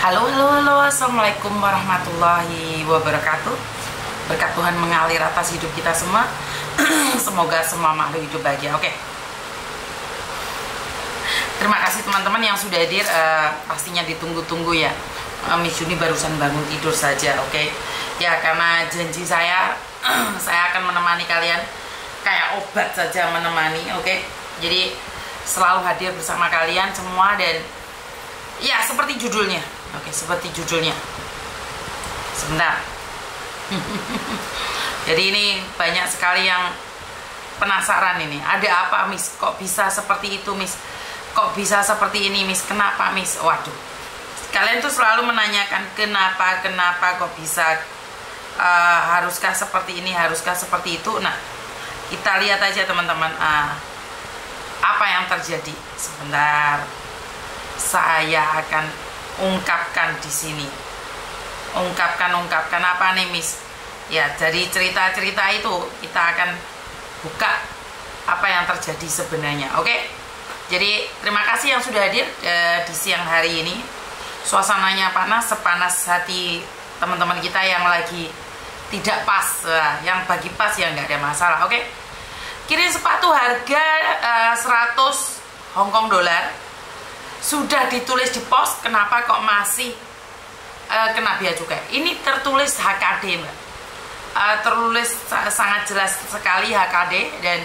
Halo, halo, halo, assalamualaikum warahmatullahi wabarakatuh. Berkat Tuhan mengalir atas hidup kita semua. Semoga semua makhluk hidup bahagia. Oke. Terima kasih teman-teman yang sudah hadir. Pastinya ditunggu-tunggu ya. Miss Juni barusan bangun tidur saja. Oke. Ya, karena janji saya, saya akan menemani kalian kayak obat saja menemani. Oke. Jadi selalu hadir bersama kalian semua dan ya seperti judulnya. Oke, seperti judulnya. Sebentar. Jadi ini banyak sekali yang penasaran ini. Ada apa, Miss? Kok bisa seperti itu, Miss? Kok bisa seperti ini, Miss? Kenapa, Miss? Waduh. Kalian tuh selalu menanyakan kenapa kok bisa, haruskah seperti ini, haruskah seperti itu. Nah, kita lihat aja teman-teman, apa yang terjadi. Sebentar. Saya akan ungkapkan di sini. Ungkapkan apa nih, Miss? Ya, dari cerita-cerita itu kita akan buka apa yang terjadi sebenarnya. Oke? Jadi terima kasih yang sudah hadir di siang hari ini. Suasananya panas, sepanas hati teman-teman kita yang lagi tidak pas. Yang bagi pas ya nggak ada masalah. Oke? Kirim sepatu harga 100 Hong Kong dolar. Sudah ditulis di pos, kenapa kok masih kena bea cukai? Ini tertulis HKD, Mbak. Tertulis sangat jelas sekali HKD. Dan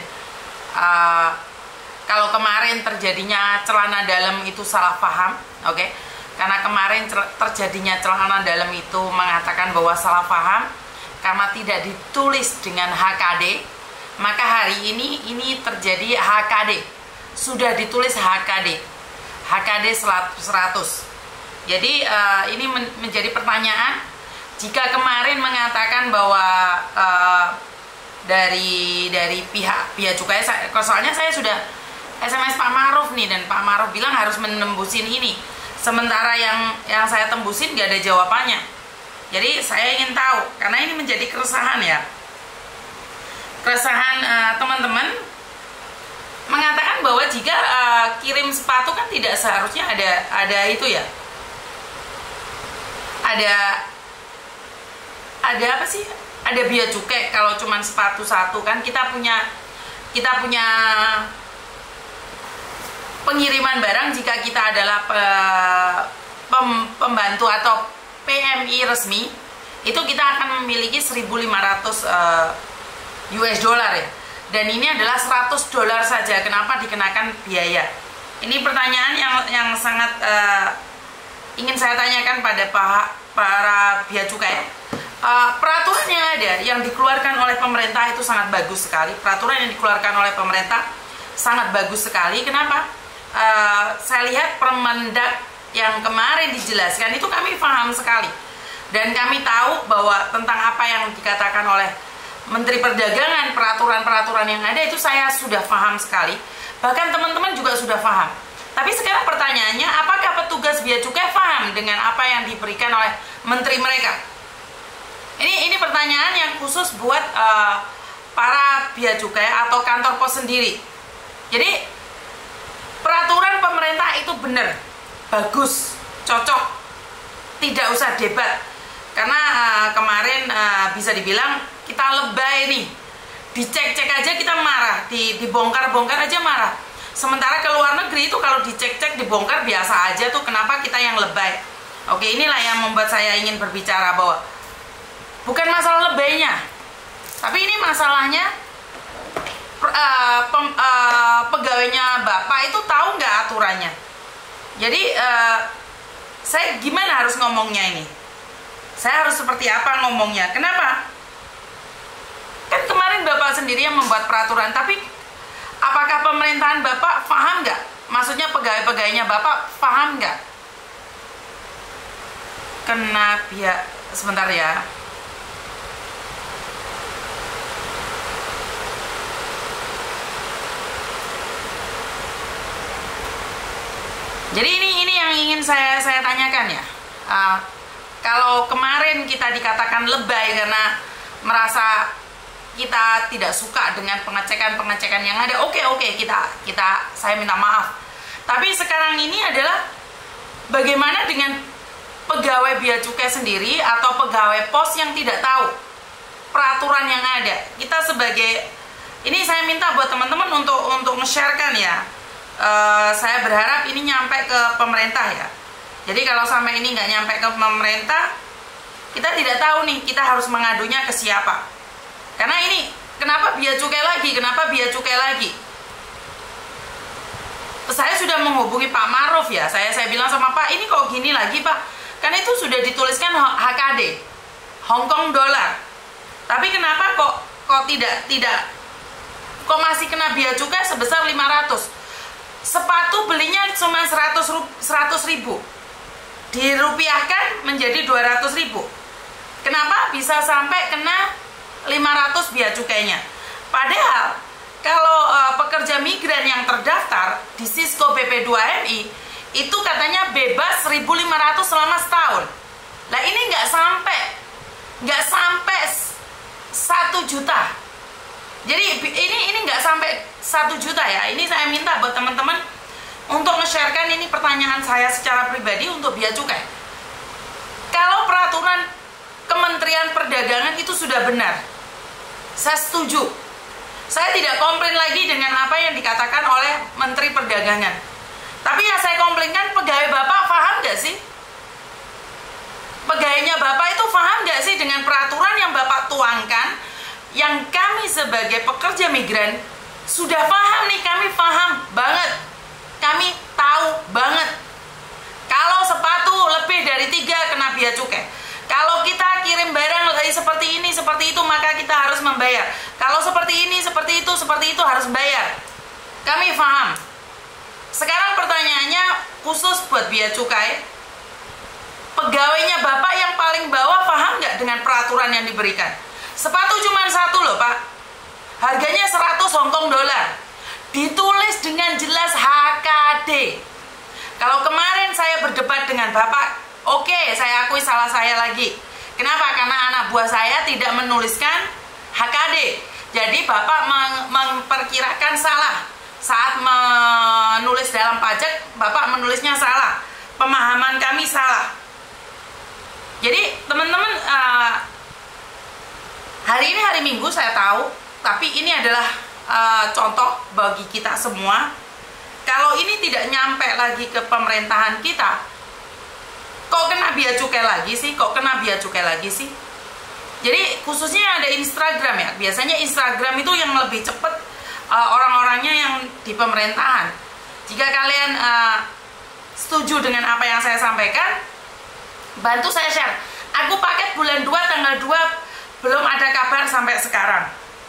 kalau kemarin terjadinya celana dalam itu salah paham, oke? Karena kemarin terjadinya celana dalam itu mengatakan bahwa salah paham karena tidak ditulis dengan HKD, maka hari ini terjadi HKD. Sudah ditulis HKD 100. Jadi ini menjadi pertanyaan. Jika kemarin mengatakan bahwa dari pihak cukai, soalnya saya sudah SMS Pak Maruf nih, dan Pak Maruf bilang harus menembusin ini. Sementara yang saya tembusin gak ada jawabannya. Jadi saya ingin tahu, karena ini menjadi keresahan ya. Keresahan teman-teman mengatakan bahwa jika kirim sepatu kan tidak seharusnya ada itu ya, ada apa sih, ada bea cukai kalau cuman sepatu satu. Kan kita punya pengiriman barang jika kita adalah pembantu atau PMI resmi, itu kita akan memiliki 1.500 US dollar ya. Dan ini adalah 100 dolar saja. Kenapa dikenakan biaya? Ini pertanyaan yang sangat ingin saya tanyakan pada para bea cukai. Peraturan yang ada, yang dikeluarkan oleh pemerintah itu sangat bagus sekali. Peraturan yang dikeluarkan oleh pemerintah sangat bagus sekali. Kenapa? Saya lihat Permendak yang kemarin dijelaskan itu kami paham sekali. Dan kami tahu bahwa tentang apa yang dikatakan oleh Menteri Perdagangan, peraturan-peraturan yang ada itu saya sudah paham sekali. Bahkan teman-teman juga sudah paham. Tapi sekarang pertanyaannya, apakah petugas bea cukai paham dengan apa yang diberikan oleh menteri mereka? Ini pertanyaan yang khusus buat para bea cukai atau kantor pos sendiri. Jadi peraturan pemerintah itu benar, bagus, cocok, tidak usah debat. Karena kemarin bisa dibilang kita lebay nih, dicek-cek aja kita marah, dibongkar-bongkar aja marah. Sementara ke luar negeri itu kalau dicek-cek, dibongkar biasa aja tuh, kenapa kita yang lebay? Oke, inilah yang membuat saya ingin berbicara bahwa bukan masalah lebaynya, tapi ini masalahnya pegawainya Bapak itu tahu nggak aturannya. Jadi saya gimana harus ngomongnya ini? Saya harus seperti apa ngomongnya? Kenapa? Kan kemarin Bapak sendiri yang membuat peraturan, tapi apakah pemerintahan Bapak paham nggak? Maksudnya pegawai-pegawainya Bapak paham nggak? Kena pihak, sebentar ya. Jadi ini yang ingin saya tanyakan ya. Kalau kemarin kita dikatakan lebay karena merasa kita tidak suka dengan pengecekan yang ada, oke, saya minta maaf. Tapi sekarang ini adalah bagaimana dengan pegawai Bea Cukai sendiri atau pegawai pos yang tidak tahu peraturan yang ada. Kita sebagai, ini saya minta buat teman-teman untuk nge-sharekan ya. Saya berharap ini nyampe ke pemerintah ya. Jadi kalau sampai ini nggak nyampe ke pemerintah, kita tidak tahu nih kita harus mengadunya ke siapa. Karena ini kenapa Bea Cukai lagi? Kenapa Bea Cukai lagi? Saya sudah menghubungi Pak Maruf ya. Saya bilang sama Pak, ini kok gini lagi Pak? Karena itu sudah dituliskan HKD, Hong Kong dollar. Tapi kenapa kok tidak kok masih kena Bea Cukai sebesar 500? Sepatu belinya cuma 100 ribu, dirupiahkan menjadi 200 ribu. Kenapa bisa sampai kena 500 Bea Cukainya? Padahal kalau pekerja migran yang terdaftar di Sisco BP2MI itu katanya bebas 1.500 selama setahun. Nah ini nggak sampai 1 juta. Jadi ini nggak sampai 1 juta ya. Ini saya minta buat teman-teman untuk nge-sharekan ini pertanyaan saya secara pribadi untuk Bea Cukai. Kalau peraturan Kementerian Perdagangan itu sudah benar, saya setuju. Saya tidak komplain lagi dengan apa yang dikatakan oleh Menteri Perdagangan. Tapi yang saya komplainkan, pegawai Bapak paham nggak sih? Pegawainya Bapak itu paham nggak sih dengan peraturan yang Bapak tuangkan? Yang kami sebagai pekerja migran sudah paham nih, kami paham banget. Kami tahu banget. Kalau sepatu lebih dari 3 kena Bea Cukai. Kalau kita kirim barang seperti ini, seperti itu, maka kita harus membayar. Kalau seperti ini, seperti itu harus bayar. Kami paham. Sekarang pertanyaannya khusus buat Bea Cukai. Pegawainya Bapak yang paling bawah paham nggak dengan peraturan yang diberikan? Sepatu cuma 1 loh Pak. Harganya 100 Hong Kong dollar. Ditulis dengan jelas HKD. Kalau kemarin saya berdebat dengan Bapak, oke, saya akui salah saya lagi. Kenapa? Karena anak buah saya tidak menuliskan HKD. Jadi Bapak memperkirakan salah. Saat menulis dalam pajak, Bapak menulisnya salah. Pemahaman kami salah. Jadi teman-teman, hari ini hari Minggu saya tahu, tapi ini adalah contoh bagi kita semua. Kalau ini tidak nyampe lagi ke pemerintahan kita, kok kena Bea Cukai lagi sih? Kok kena Bea Cukai lagi sih? Jadi khususnya ada Instagram ya. Biasanya Instagram itu yang lebih cepat orang-orangnya yang di pemerintahan. Jika kalian setuju dengan apa yang saya sampaikan, bantu saya share. Aku paket bulan 2 tanggal 2 belum ada kabar sampai sekarang.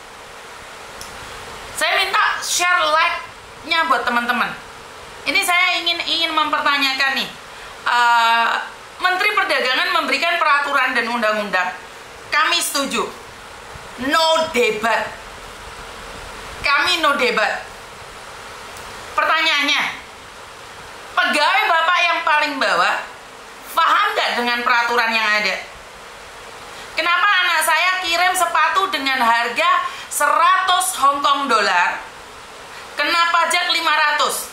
Saya minta share like-nya buat teman-teman. Ini saya ingin mempertanyakan nih. Menteri Perdagangan memberikan peraturan dan undang-undang. Kami setuju. No debat. Kami no debat. Pertanyaannya, pegawai Bapak yang paling bawah paham nggak dengan peraturan yang ada? Kenapa anak saya kirim sepatu dengan harga 100 Hong Kong dollar kena pajak 500?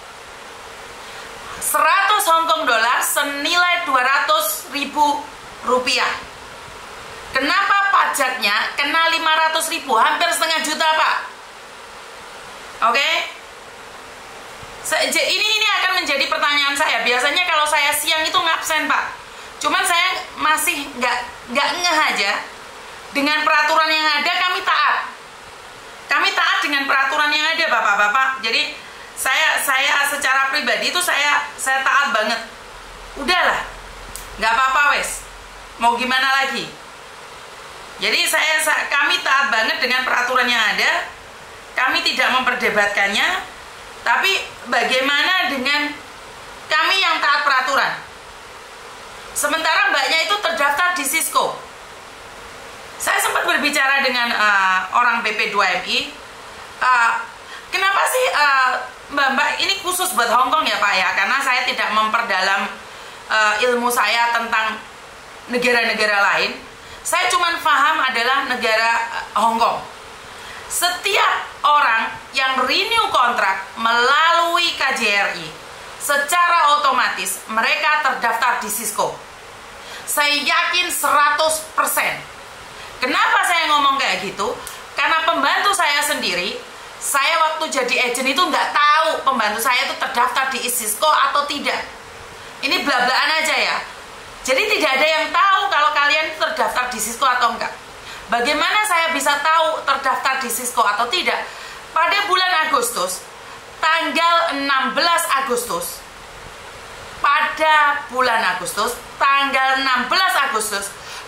100 Hong Kong dollar senilai 200.000 rupiah. Kenapa pajaknya kena 500.000? Hampir setengah juta Pak. Oke? Ini akan menjadi pertanyaan saya. Biasanya kalau saya siang itu ngabsen Pak. Cuman saya masih nggak ngeh aja. Dengan peraturan yang ada kami taat. Kami taat dengan peraturan yang ada Bapak-bapak. Jadi saya secara pribadi itu saya taat banget. Udahlah, nggak apa-apa wes. Mau gimana lagi? Jadi kami taat banget dengan peraturan yang ada. Kami tidak memperdebatkannya. Tapi bagaimana dengan kami yang taat peraturan? Sementara mbaknya itu terdaftar di Sisco. Saya sempat berbicara dengan orang BP2MI. Kenapa sih Mbak ini khusus buat Hong Kong ya Pak ya? Karena saya tidak memperdalam ilmu saya tentang negara-negara lain. Saya cuma paham adalah negara Hong Kong. Setiap orang yang renew kontrak melalui KJRI, secara otomatis mereka terdaftar di Sisco. Saya yakin 100%. Kenapa saya ngomong kayak gitu? Karena pembantu saya sendiri, saya waktu jadi agent itu nggak tahu pembantu saya itu terdaftar di Cisco atau tidak. Ini bla-blaan aja ya. Jadi tidak ada yang tahu kalau kalian terdaftar di Cisco atau enggak. Bagaimana saya bisa tahu terdaftar di Cisco atau tidak? Pada bulan Agustus, tanggal 16 Agustus, pada bulan Agustus, tanggal 16 Agustus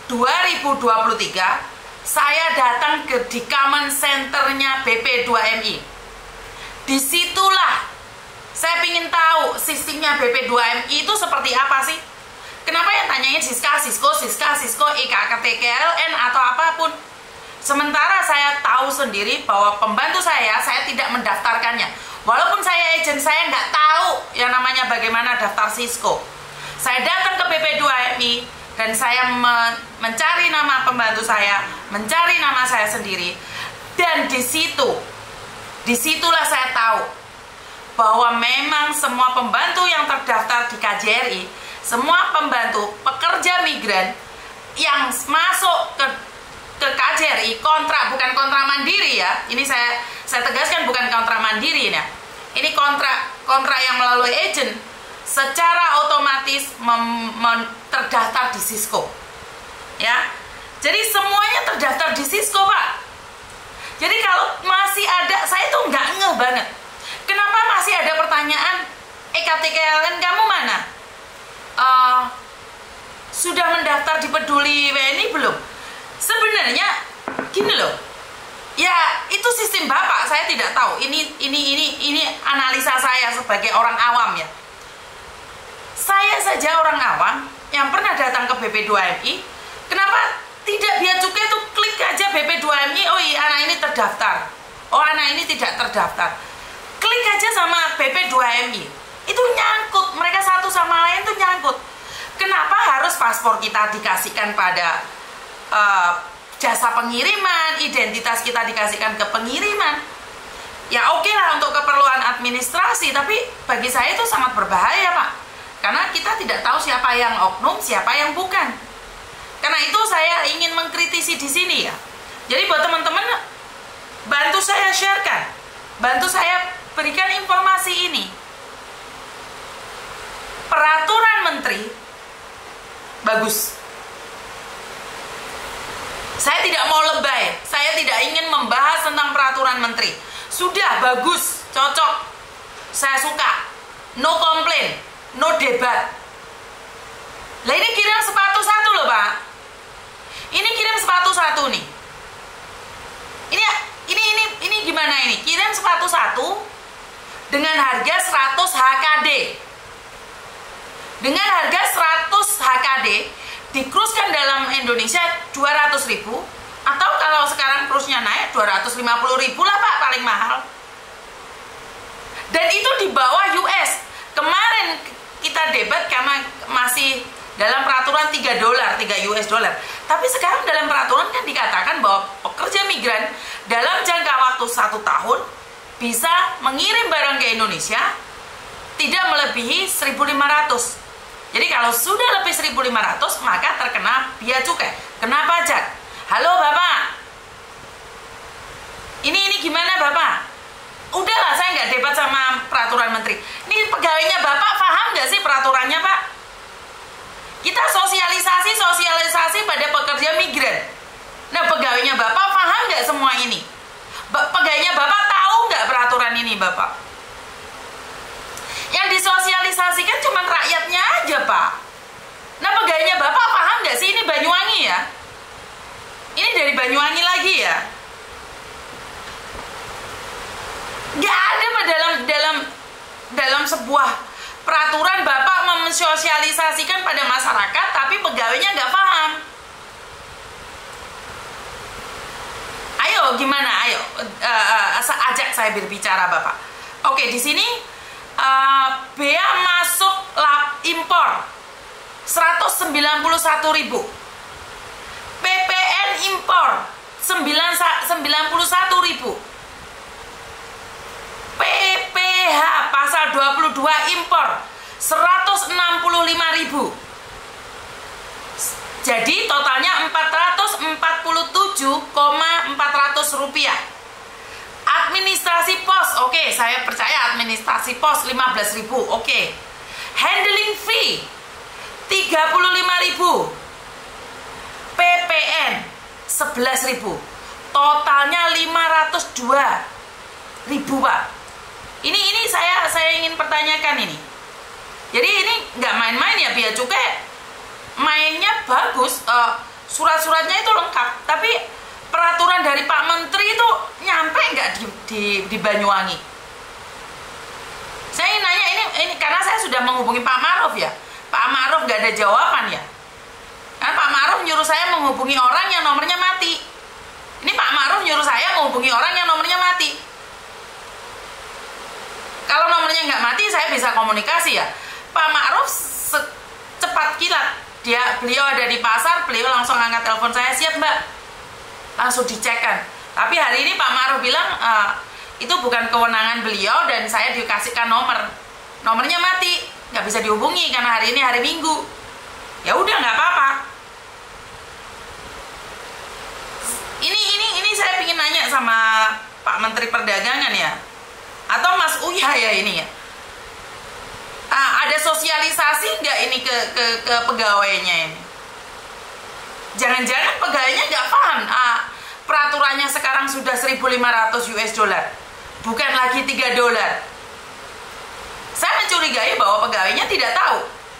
2023, saya datang di command centernya BP2MI. Disitulah saya ingin tahu sistemnya BP2MI itu seperti apa sih. Kenapa yang tanyain Siska, Cisco, IKKTKLN atau apapun. Sementara saya tahu sendiri bahwa pembantu saya tidak mendaftarkannya. Walaupun saya agent, saya nggak tahu yang namanya bagaimana daftar Cisco. Saya datang ke BP2MI dan saya mencari nama pembantu saya, mencari nama saya sendiri. Dan disitulah saya tahu bahwa memang semua pembantu yang terdaftar di KJRI, semua pembantu pekerja migran yang masuk ke KJRI kontrak, bukan kontrak mandiri ya. Ini saya tegaskan, bukan kontrak mandiri ya. Ini kontrak yang melalui agent, secara otomatis terdaftar di Cisco. Ya. Jadi semuanya terdaftar di Cisco, Pak. Jadi kalau masih ada, saya tuh nggak ngeh banget. Kenapa masih ada pertanyaan, EKTKLN kamu mana? Sudah mendaftar di Peduli WNI belum? Sebenarnya gini loh. Ya, itu sistem Bapak, saya tidak tahu. Ini analisa saya sebagai orang awam ya. Saya saja orang awam yang pernah datang ke BP2MI, kenapa tidak bea cukai itu klik aja BP2MI, oh iya anak ini terdaftar, oh anak ini tidak terdaftar. Klik aja sama BP2MI, itu nyangkut, mereka satu sama lain tuh nyangkut. Kenapa harus paspor kita dikasihkan pada jasa pengiriman, identitas kita dikasihkan ke pengiriman? Ya oke lah untuk keperluan administrasi, tapi bagi saya itu sangat berbahaya, Pak. Karena kita tidak tahu siapa yang oknum, siapa yang bukan. Karena itu saya ingin mengkritisi di sini ya. Jadi buat teman-teman, bantu saya sharekan, bantu saya berikan informasi ini. Peraturan menteri bagus. Saya tidak mau lebay, saya tidak ingin membahas tentang peraturan menteri. Sudah bagus, cocok, saya suka, no komplain, no debat. Lah ini kirim sepatu satu loh Pak. Ini kirim sepatu satu nih. Ini gimana ini? Kirim sepatu satu dengan harga 100 HKD. Dengan harga 100 HKD dikruskan dalam Indonesia 200.000, atau kalau sekarang krusnya naik 250.000 lah Pak, paling mahal. Dan itu di bawah US. Kemarin kita debat karena masih dalam peraturan 3 US dollar. Tapi sekarang dalam peraturan kan dikatakan bahwa pekerja migran dalam jangka waktu 1 tahun bisa mengirim barang ke Indonesia tidak melebihi 1.500. Jadi kalau sudah lebih 1.500 maka terkena bea cukai, kena pajak. Halo Bapak, ini gimana Bapak? Udahlah, saya nggak debat sama peraturan menteri. Ini pegawainya Bapak paham nggak sih peraturannya Pak? Kita sosialisasi pada pekerja migran. Nah pegawainya Bapak paham nggak semua ini? Pegawainya Bapak tahu nggak peraturan ini Bapak? Yang disosialisasikan cuma rakyatnya aja Pak. Nah pegawainya Bapak paham nggak sih? Ini Banyuwangi ya? Ini dari Banyuwangi lagi ya? Nggak ada Pak dalam sebuah peraturan Bapak mensosialisasikan pada masyarakat, tapi pegawainya nggak paham. Ayo gimana? Ayo ajak saya berbicara Bapak. Oke, di sini bea masuk impor 191.000, PPN impor 91.000, PPH pasal 22 impor 165.000. Jadi totalnya 447,400 rupiah. Administrasi pos, oke, saya percaya administrasi pos 15.000, oke. Handling fee 35.000. PPN 11.000. Totalnya 502.000, Pak. Ini saya ingin pertanyakan ini. Jadi ini nggak main-main ya, Bea Cukai mainnya bagus, surat-suratnya itu lengkap, tapi peraturan dari Pak Menteri itu nyampe nggak di Banyuwangi? Saya ingin nanya ini karena saya sudah menghubungi Pak Ma'ruf ya. Pak Ma'ruf nggak ada jawaban ya. Kan Pak Ma'ruf nyuruh saya menghubungi orang yang nomornya mati. Ini Pak Ma'ruf nyuruh saya menghubungi orang yang nomornya mati. Kalau nomornya nggak mati, saya bisa komunikasi ya. Pak Ma'ruf cepat kilat. Beliau ada di pasar, beliau langsung angkat telepon saya, siap Mbak. Langsung dicekkan. Tapi hari ini Pak Ma'ruf bilang itu bukan kewenangan beliau dan saya dikasihkan nomornya mati, nggak bisa dihubungi karena hari ini hari Minggu. Ya udah nggak apa-apa. Ini saya ingin nanya sama Pak Menteri Perdagangan ya, atau Mas Uya ya ini ya. Ada sosialisasi nggak ini ke pegawainya ini? Jangan-jangan pegawainya nggak paham. Peraturannya sekarang sudah 1.500 US dollar, bukan lagi $3. Saya mencurigai bahwa pegawainya tidak tahu.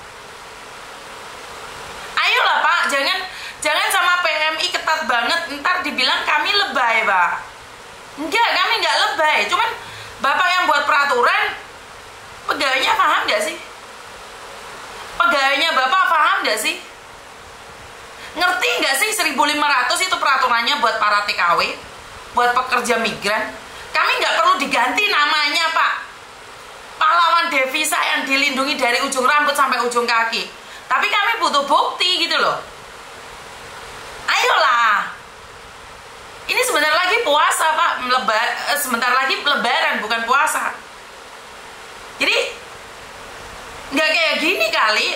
Ayolah Pak, jangan sama PMI ketat banget, ntar dibilang kami lebay Pak. Enggak, kami nggak lebay, cuman Bapak yang buat peraturan, pegawainya paham nggak sih? Pegawainya Bapak paham nggak sih? Ngerti nggak sih 1.500 itu peraturannya buat para TKW, buat pekerja migran? Kami nggak perlu diganti namanya Pak. Pahlawan devisa yang dilindungi dari ujung rambut sampai ujung kaki. Tapi kami butuh bukti gitu loh. Ayolah. Ini sebentar lagi puasa Pak, sebentar lagi lebaran bukan puasa. Jadi nggak kayak gini kali.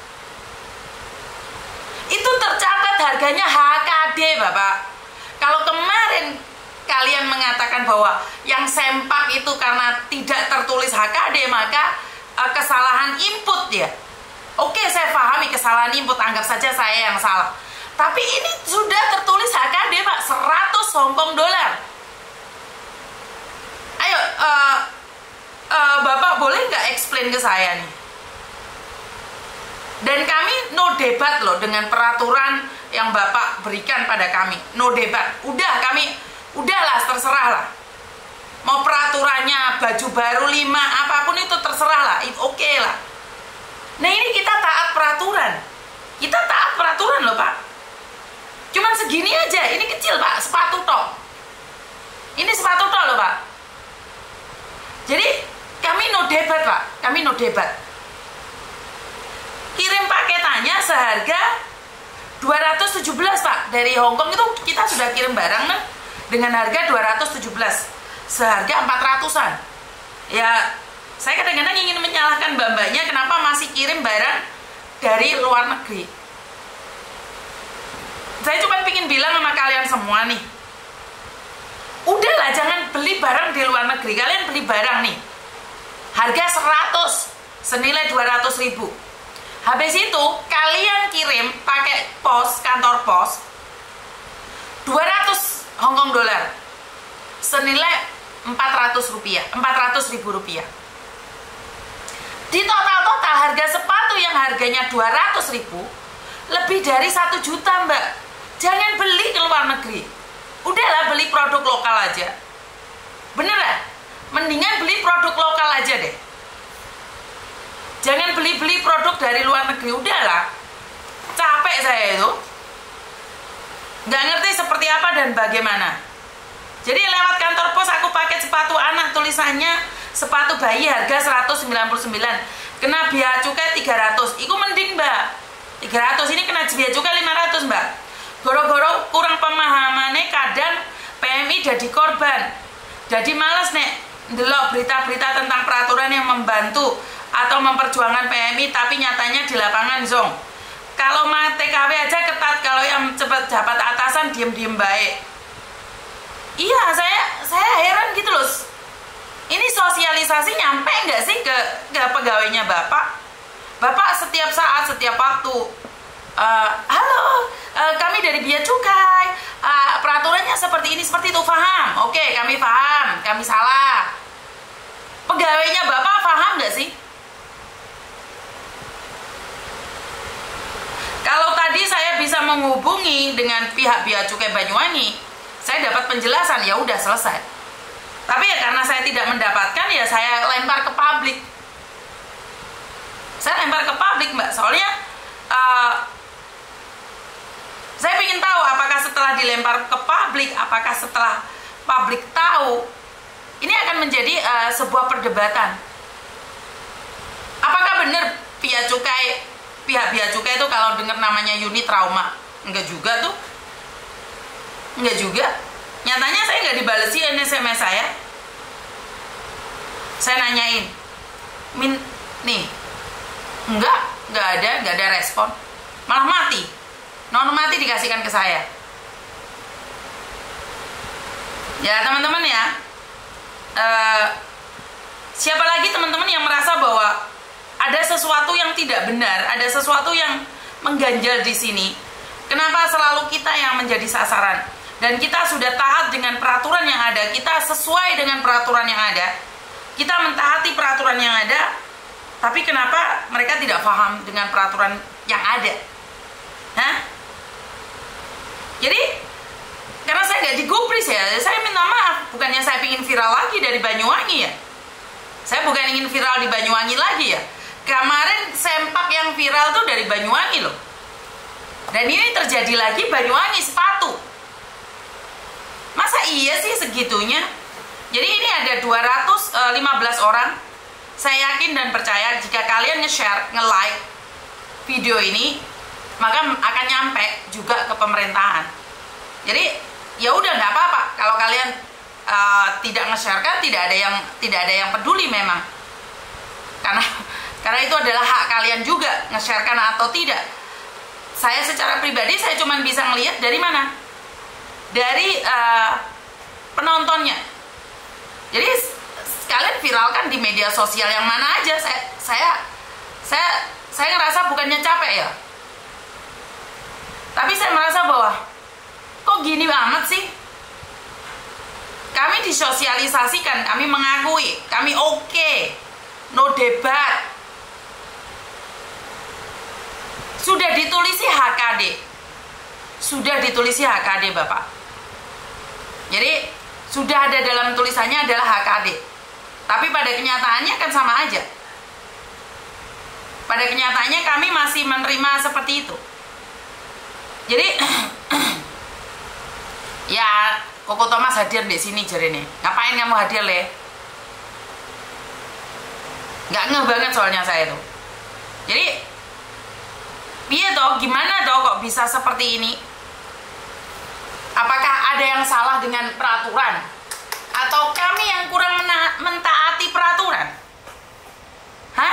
Itu tercatat harganya HKD Bapak. Kalau kemarin kalian mengatakan bahwa yang sempak itu karena tidak tertulis HKD, maka kesalahan input ya. Oke, saya pahami kesalahan input, anggap saja saya yang salah. Tapi ini sudah tertulis HKD Pak, 100 Hongkong dolar. Ayo, Bapak boleh nggak explain ke saya nih? Dan kami no debat loh dengan peraturan yang Bapak berikan pada kami. No debat. Udahlah, terserah lah. Mau peraturannya baju baru 5, apapun itu terserah lah. Oke lah. Nah ini kita taat peraturan. Kita taat peraturan loh Pak. Cuman segini aja, ini kecil Pak, sepatu tok. Ini sepatu tok loh Pak. Jadi kami no debat Pak, kami no debat. Kirim paketannya seharga 217 Pak. Dari Hongkong itu kita sudah kirim barang nih dengan harga 217. Seharga 400-an. Ya, saya kadang-kadang ingin menyalahkan mbak-mbaknya kenapa masih kirim barang dari luar negeri. Saya cuma ingin bilang sama kalian semua nih. Udahlah, jangan beli barang di luar negeri. Kalian beli barang nih. Harga 100, senilai 200.000. Habis itu kalian kirim pakai pos, kantor pos 200 Hongkong dolar senilai 400.000 rupiah. Di total harga sepatu yang harganya 200.000 lebih dari 1 juta Mbak. Jangan beli ke luar negeri. Udahlah, beli produk lokal aja. Beneran, mendingan beli produk lokal aja deh. Jangan beli-beli produk dari luar negeri. Udahlah, capek saya itu. Nggak ngerti seperti apa dan bagaimana. Jadi lewat kantor pos aku pakai sepatu anak, tulisannya sepatu bayi harga 199, kena bea cukai 300. Itu mending Mbak, 300 ini kena bea cukai 500 Mbak. Goro-goro kurang pemahamannya, kadang PMI jadi korban. Jadi males nek ndelok berita-berita tentang peraturan yang membantu atau memperjuangkan PMI, tapi nyatanya di lapangan zong. Kalau mah TKW aja ketat, kalau yang cepat dapat atasan diem-diem baik. Iya, saya heran gitu loh. Ini sosialisasi nyampe nggak sih ke pegawainya Bapak? Bapak setiap saat, setiap waktu, halo, kami dari Bea Cukai, peraturannya seperti ini, seperti itu, paham? Oke, kami paham, kami salah. Pegawainya Bapak paham nggak sih? Kalau tadi saya bisa menghubungi dengan pihak Bea Cukai Banyuwangi, saya dapat penjelasan, ya udah selesai. Tapi ya karena saya tidak mendapatkan, ya saya lempar ke publik. Saya lempar ke publik, Mbak. Soalnya saya ingin tahu apakah setelah dilempar ke publik, apakah setelah publik tahu, ini akan menjadi sebuah perdebatan. Apakah benar pihak Bea Cukai itu kalau dengar namanya unit trauma? Enggak juga tuh. Enggak juga. Nyatanya saya nggak dibalesin SMS saya. Saya nanyain, nih, nggak ada respon. Malah mati. Non mati dikasihkan ke saya. Ya teman-teman ya, siapa lagi teman-teman yang merasa bahwa ada sesuatu yang tidak benar, ada sesuatu yang mengganjal di sini? Kenapa selalu kita yang menjadi sasaran? Dan kita sudah taat dengan peraturan yang ada, kita sesuai dengan peraturan yang ada, kita mentaati peraturan yang ada, tapi kenapa mereka tidak paham dengan peraturan yang ada? Hah? Jadi, karena saya nggak digubris ya, saya minta maaf. Bukannya saya ingin viral lagi dari Banyuwangi ya. Saya bukan ingin viral di Banyuwangi lagi ya. Kemarin sempak yang viral tuh dari Banyuwangi loh. Dan ini terjadi lagi Banyuwangi sepatu. Masa iya sih segitunya? Jadi ini ada 215 orang. Saya yakin dan percaya jika kalian nge-share, nge-like video ini, maka akan nyampe juga ke pemerintahan. Jadi ya udah nggak apa-apa kalau kalian tidak nge-share, kan tidak ada yang peduli memang. Karena itu adalah hak kalian juga nge-sharekan atau tidak. Saya secara pribadi saya cuma bisa melihat dari mana? Dari penontonnya. Jadi kalian viralkan di media sosial yang mana aja. Saya ngerasa bukannya capek ya, tapi saya merasa bahwa kok gini amat sih. Kami disosialisasikan, kami mengakui, kami oke, no debat. Sudah ditulisi HKD, Bapak. Jadi sudah ada dalam tulisannya adalah HKD. Tapi pada kenyataannya kan sama aja. Pada kenyataannya kami masih menerima seperti itu. Jadi ya Koko Thomas hadir di sini jarene. Ngapain kamu hadir, Le? Nggak ngeh banget soalnya saya tuh. Jadi piye toh, gimana toh kok bisa seperti ini? Apakah ada yang salah dengan peraturan? Atau kami yang kurang mentaati peraturan? Hah?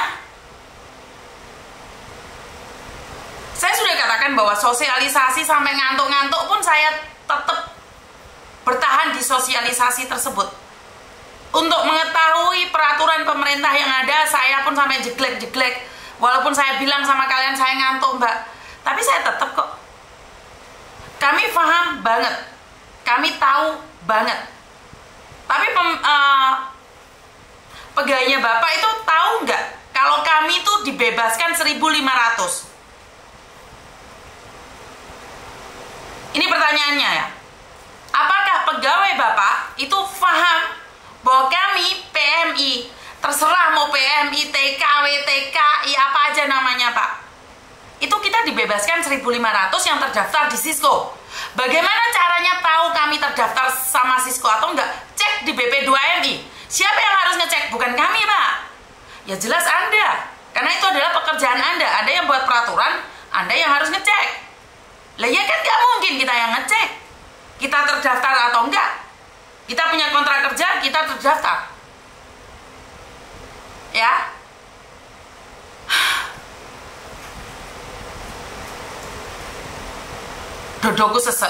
Saya sudah katakan bahwa sosialisasi sampai ngantuk-ngantuk pun saya tetap bertahan di sosialisasi tersebut. Untuk mengetahui peraturan pemerintah yang ada, saya pun sampai jeglek-jeglek. Walaupun saya bilang sama kalian saya ngantuk, Mbak, tapi saya tetap kok. Kami paham banget, kami tahu banget. Tapi pegawainya Bapak itu tahu nggak kalau kami itu dibebaskan 1.500? Ini pertanyaannya ya. Apakah pegawai Bapak itu paham bahwa kami PMI, terserah mau PMI, TKW, TKI, apa aja namanya Pak, itu kita dibebaskan 1.500 yang terdaftar di Sisco. Bagaimana caranya tahu kami terdaftar sama Sisco atau enggak? Cek di BP2MI. Siapa yang harus ngecek? Bukan kami, Pak. Ya jelas Anda. Karena itu adalah pekerjaan Anda. Anda yang buat peraturan, Anda yang harus ngecek. Lah ya kan nggak mungkin kita yang ngecek. Kita terdaftar atau enggak. Kita punya kontrak kerja, kita terdaftar. Ya. dodoku sesek.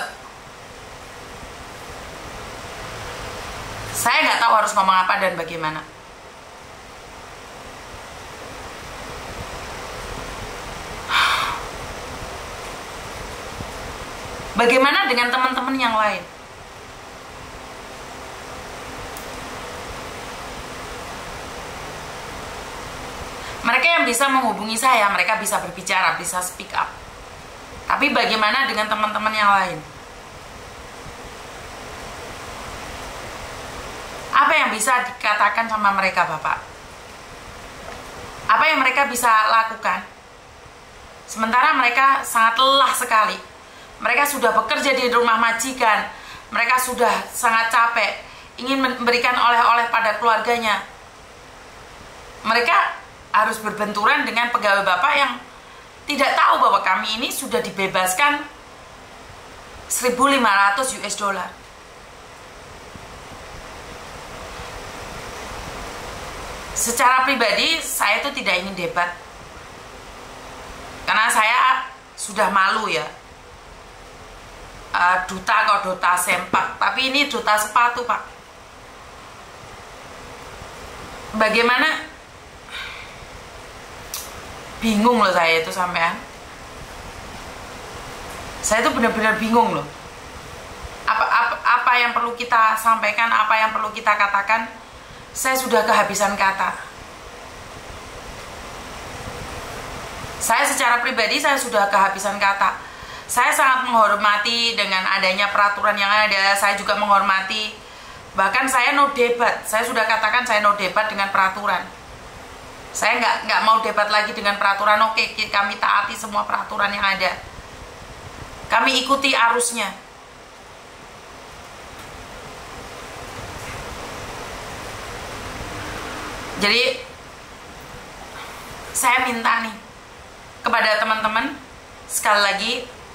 Saya nggak tahu harus ngomong apa dan bagaimana. Bagaimana dengan teman-teman yang lain? Mereka yang bisa menghubungi saya, mereka bisa berbicara, bisa speak up. Tapi bagaimana dengan teman-teman yang lain? Apa yang bisa dikatakan sama mereka, Bapak? Apa yang mereka bisa lakukan? Sementara mereka sangat lelah sekali. Mereka sudah bekerja di rumah majikan. Mereka sudah sangat capek, ingin memberikan oleh-oleh pada keluarganya. Mereka harus berbenturan dengan pegawai Bapak yang tidak tahu bahwa kami ini sudah dibebaskan 1.500 US dollar. Secara pribadi, saya itu tidak ingin debat. Karena saya sudah malu ya. Duta kok duta sempak, tapi ini duta sepatu, Pak. Bagaimana? Bingung loh saya itu sampean. Saya itu benar-benar bingung loh. Apa yang perlu kita sampaikan, apa yang perlu kita katakan, saya sudah kehabisan kata. Saya secara pribadi saya sudah kehabisan kata. Saya sangat menghormati dengan adanya peraturan yang ada. Saya juga menghormati, bahkan saya no debat. Saya sudah katakan saya no debat dengan peraturan. Saya nggak mau debat lagi dengan peraturan. Oke, kami taati semua peraturan yang ada. Kami ikuti arusnya. Jadi saya minta nih kepada teman-teman, sekali lagi,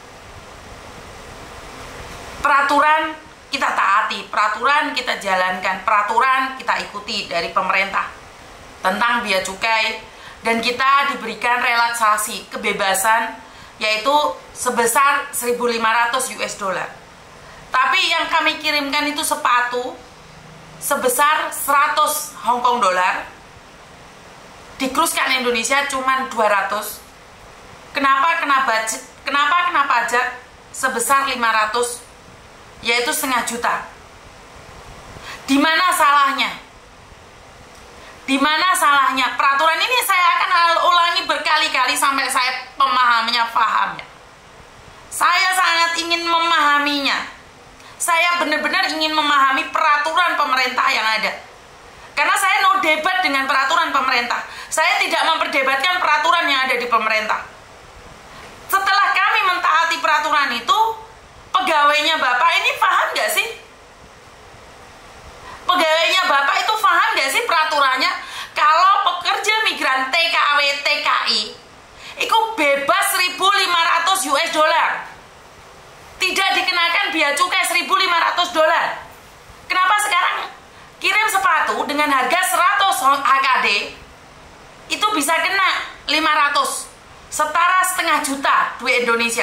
peraturan kita taati, peraturan kita jalankan, peraturan kita ikuti dari pemerintah tentang bea cukai, dan kita diberikan relaksasi kebebasan yaitu sebesar 1.500 US dollar. Tapi yang kami kirimkan itu sepatu sebesar 100 Hong Kong dollar, dikruskan Indonesia cuma 200. Kenapa pajak sebesar 500, yaitu setengah juta? Di mana salahnya? Di mana salahnya? Peraturan ini saya akan ulangi berkali-kali sampai saya pemahamannya paham ya. Saya sangat ingin memahaminya. Saya benar-benar ingin memahami peraturan pemerintah yang ada. Karena saya no debat dengan peraturan pemerintah. Saya tidak memperdebatkan peraturan yang ada di pemerintah. Setelah kami mentaati peraturan itu, pegawainya Bapak ini paham gak sih? Pegawainya Bapak itu paham gak sih peraturannya? Kalau pekerja migran TKW TKI itu bebas 1.500 US dollar, tidak dikenakan bea cukai 1.500 dolar. Kenapa sekarang kirim sepatu dengan harga 100 HKD itu bisa kena 500, setara setengah juta duit Indonesia?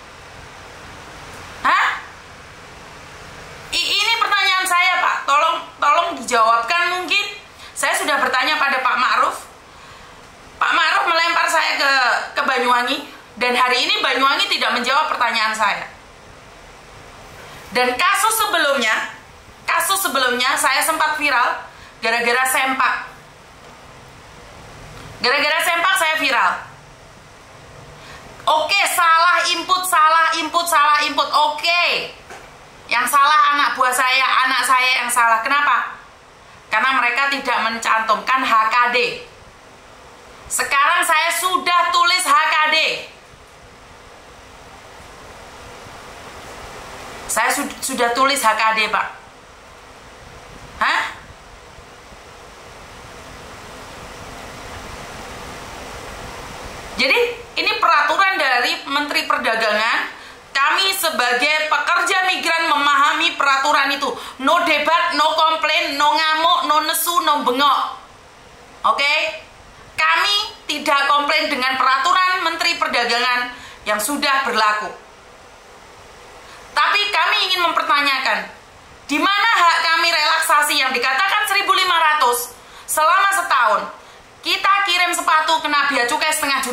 Hah? Ini pertanyaan saya, Pak. Tolong dijawabkan mungkin. Saya sudah bertanya pada Pak Ma'ruf. Pak Ma'ruf melempar saya ke Banyuwangi, dan hari ini Banyuwangi tidak menjawab pertanyaan saya. Dan kasus sebelumnya saya sempat viral gara-gara sempak. Gara-gara sempak saya viral. Oke, salah input. Oke. Yang salah anak buah saya, anak saya yang salah. Kenapa? Karena mereka tidak mencantumkan HKD. Sekarang saya sudah tulis HKD. Saya sudah tulis HKD, Pak. Hah? Jadi ini peraturan dari Menteri Perdagangan. Kami sebagai pekerja migran memahami peraturan itu. No debat, no komplain, no ngamuk, no nesu, no bengok. Oke? Kami tidak komplain dengan peraturan Menteri Perdagangan yang sudah berlaku. Tapi kami ingin mempertanyakan, di mana hak kami relaksasi yang dikatakan 1.500 selama setahun? Kita kirim sepatu kena bea cukai 500.000.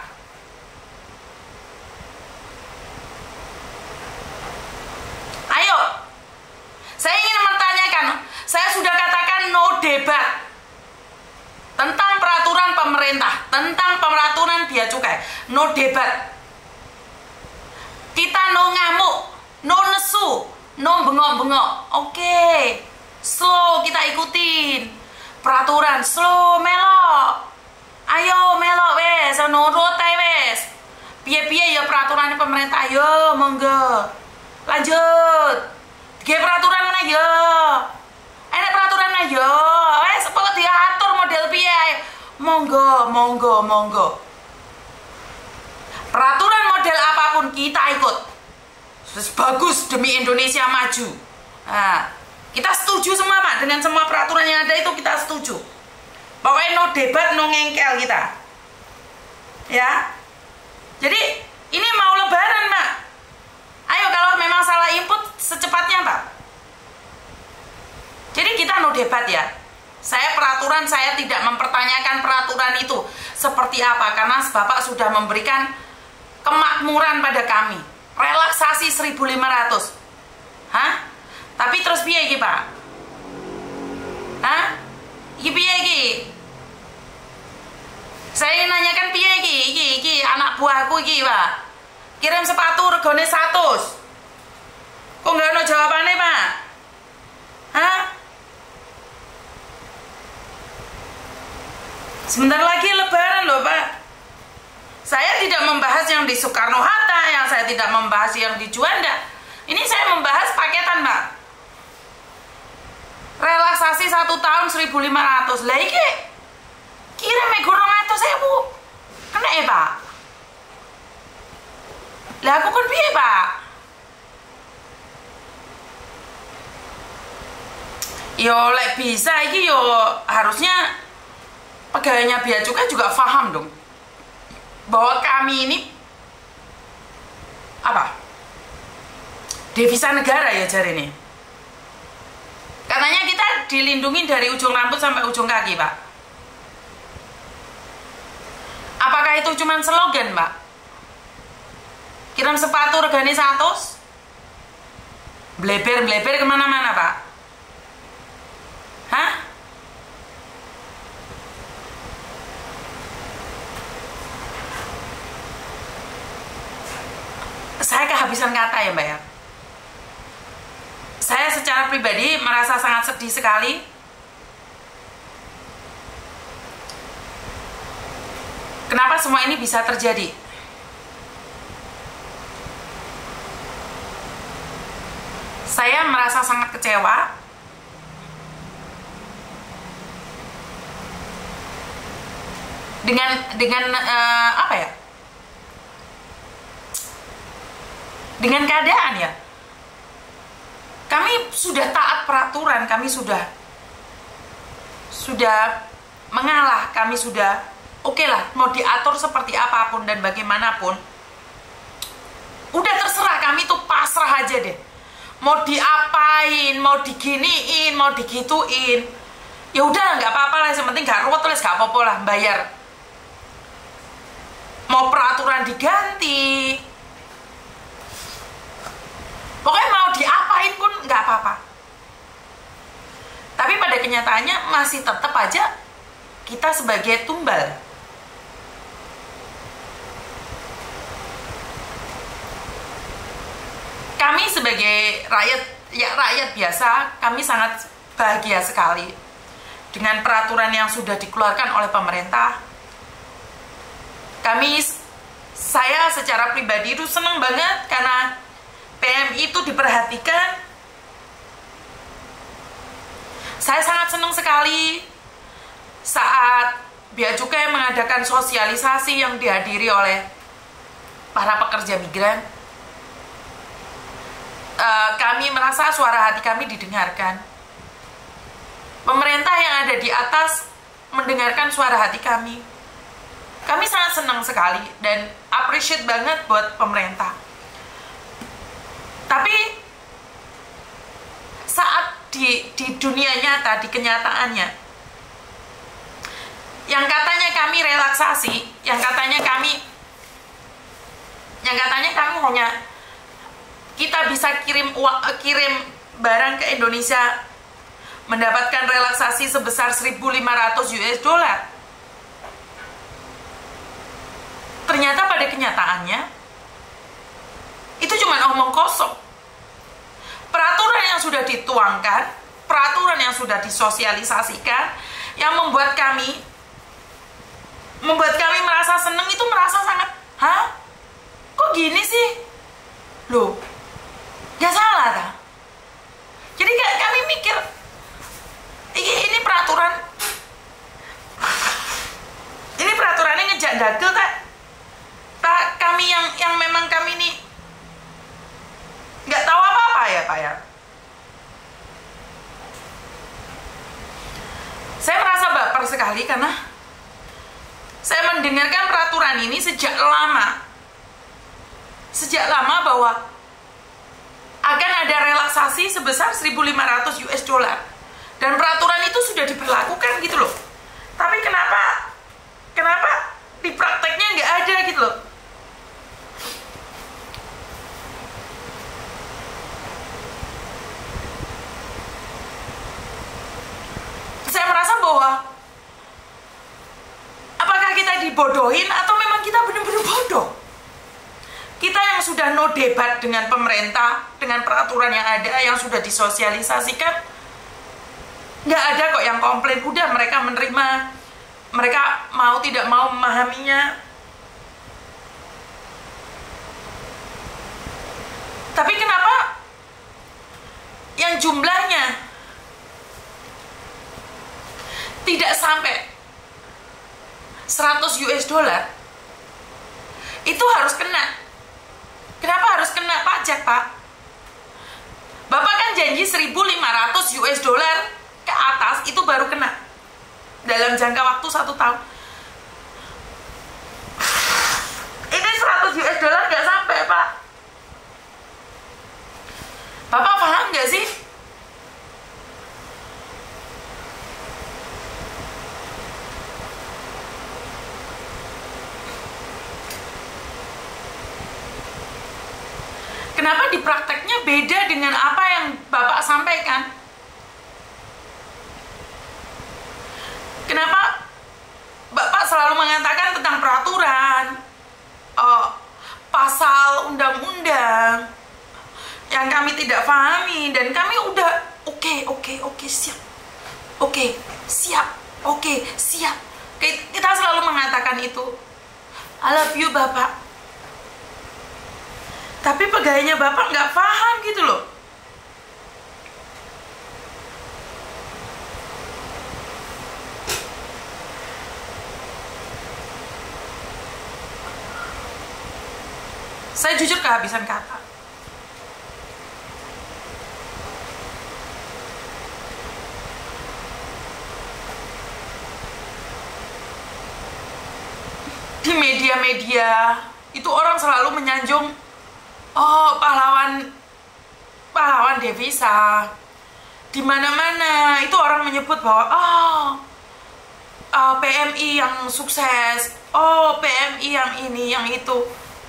Ayo, saya ingin mempertanyakan, saya sudah katakan no debat tentang peraturan pemerintah, tentang peraturan bea cukai, no debat. Kita no ngamuk, no nesu, no bengok-bengok. Oke, slow kita ikutin peraturan, slow melok. Ayo melok wes, nurut wes. Piye-piye ya peraturan pemerintah, ayo monggo. Lanjut. Ge peraturan mana yo? Enak peraturan mana yo? Wes pokok diatur model piye. Monggo, monggo, monggo. Peraturan model apapun kita ikut. Bagus demi Indonesia maju. Nah, kita setuju semua Pak dengan semua peraturan yang ada itu, kita setuju. Pokoknya no debat, no ngengkel kita. Ya. Jadi ini mau lebaran Pak. Ayo kalau memang salah input secepatnya Pak. Jadi kita no debat ya. Peraturan saya tidak mempertanyakan peraturan itu seperti apa, karena Bapak sudah memberikan kemakmuran pada kami. Relaksasi 1.500. Hah? Tapi terus piye iki, Pak? Hah? Iki piye iki? Saya ingin nanyakan piye iki? Iki anak buahku iki, Pak. Kirim sepatu regane 100. Kok nggak ada jawabannya, Pak? Hah? Sebentar lagi lebaran loh, Pak. Saya tidak membahas yang di Soekarno-Hatta, yang saya tidak membahas yang di Juanda. Ini saya membahas paketan, Pak. Relaksasi 1 tahun 1.500. Lah iki kirim 200.000. Kena ya, Pak? Lah aku kan piye, Pak? Yo lek bisa iki yo harusnya pegawainya bea cukai juga paham dong bahwa kami ini apa? Devisa negara ya jari ini. Katanya kita dilindungi dari ujung rambut sampai ujung kaki, Pak. Apakah itu cuma slogan, Pak? Kirim sepatu regane 100, bleber-bleber kemana-mana, Pak. Hah? Saya kehabisan kata ya, Mbak ya. Saya secara pribadi merasa sangat sedih sekali. Kenapa semua ini bisa terjadi? Saya merasa sangat kecewa dengan apa ya? Dengan keadaan ya. Kami sudah taat peraturan, kami sudah mengalah, kami sudah oke lah, mau diatur seperti apapun dan bagaimanapun. Udah terserah, kami tuh pasrah aja deh. Mau diapain, mau diginiin, mau digituin. Ya udah nggak apa-apa lah, yang penting gak ruwet, tulis gak apa-apa lah, bayar. Mau peraturan diganti, pokoknya mau diapain pun nggak apa-apa. Tapi pada kenyataannya masih tetap aja kita sebagai tumbal. Kami sebagai rakyat biasa, kami sangat bahagia sekali dengan peraturan yang sudah dikeluarkan oleh pemerintah. Saya secara pribadi itu senang banget karena PMI itu diperhatikan. Saya sangat senang sekali saat bea cukai mengadakan sosialisasi yang dihadiri oleh para pekerja migran. Kami merasa suara hati kami didengarkan. Pemerintah yang ada di atas mendengarkan suara hati kami. Kami sangat senang sekali dan appreciate banget buat pemerintah. Tapi saat di dunia nyata, di kenyataannya, yang katanya kami relaksasi, yang katanya kami hanya kita bisa kirim barang ke Indonesia mendapatkan relaksasi sebesar 1.500 US dollar. Ternyata pada kenyataannya itu cuma omong kosong. Peraturan yang sudah dituangkan, peraturan yang sudah disosialisasikan, yang membuat kami merasa seneng itu merasa sangat, hah? Kok gini sih? Loh, gak salah tak? Jadi kami mikir, ini peraturannya ngejak dagel tak? Kami yang memang kami ini nggak tahu apa-apa ya Pak ya. Saya merasa baper sekali karena saya mendengarkan peraturan ini sejak lama bahwa akan ada relaksasi sebesar 1.500 US dollar dan peraturan itu sudah diberlakukan gitu loh. Tapi kenapa di prakteknya nggak ada gitu loh. Saya merasa bahwa apakah kita dibodohin atau memang kita benar-benar bodoh? Kita yang sudah no debat dengan pemerintah, dengan peraturan yang ada, yang sudah disosialisasikan, nggak ada kok yang komplain. Udah mereka menerima, mereka mau tidak mau memahaminya. Tapi kenapa yang jumlahnya tidak sampai 100 US dollar itu harus kena? Kenapa harus kena pajak, Pak? Bapak kan janji 1.500 US dollar ke atas itu baru kena dalam jangka waktu 1 tahun. Ini 100 US dollar nggak sampai, Pak. Bapak paham nggak sih? Kenapa di prakteknya beda dengan apa yang Bapak sampaikan? Kenapa Bapak selalu mengatakan tentang peraturan, pasal undang-undang yang kami tidak pahami, dan kami udah oke, siap. Kita selalu mengatakan itu. I love you, Bapak. Tapi pegawainya Bapak nggak paham gitu loh. Saya jujur kehabisan kata. Di media-media itu orang selalu menyanjung, oh, pahlawan devisa. Di mana-mana itu orang menyebut bahwa PMI yang sukses, PMI yang ini, yang itu.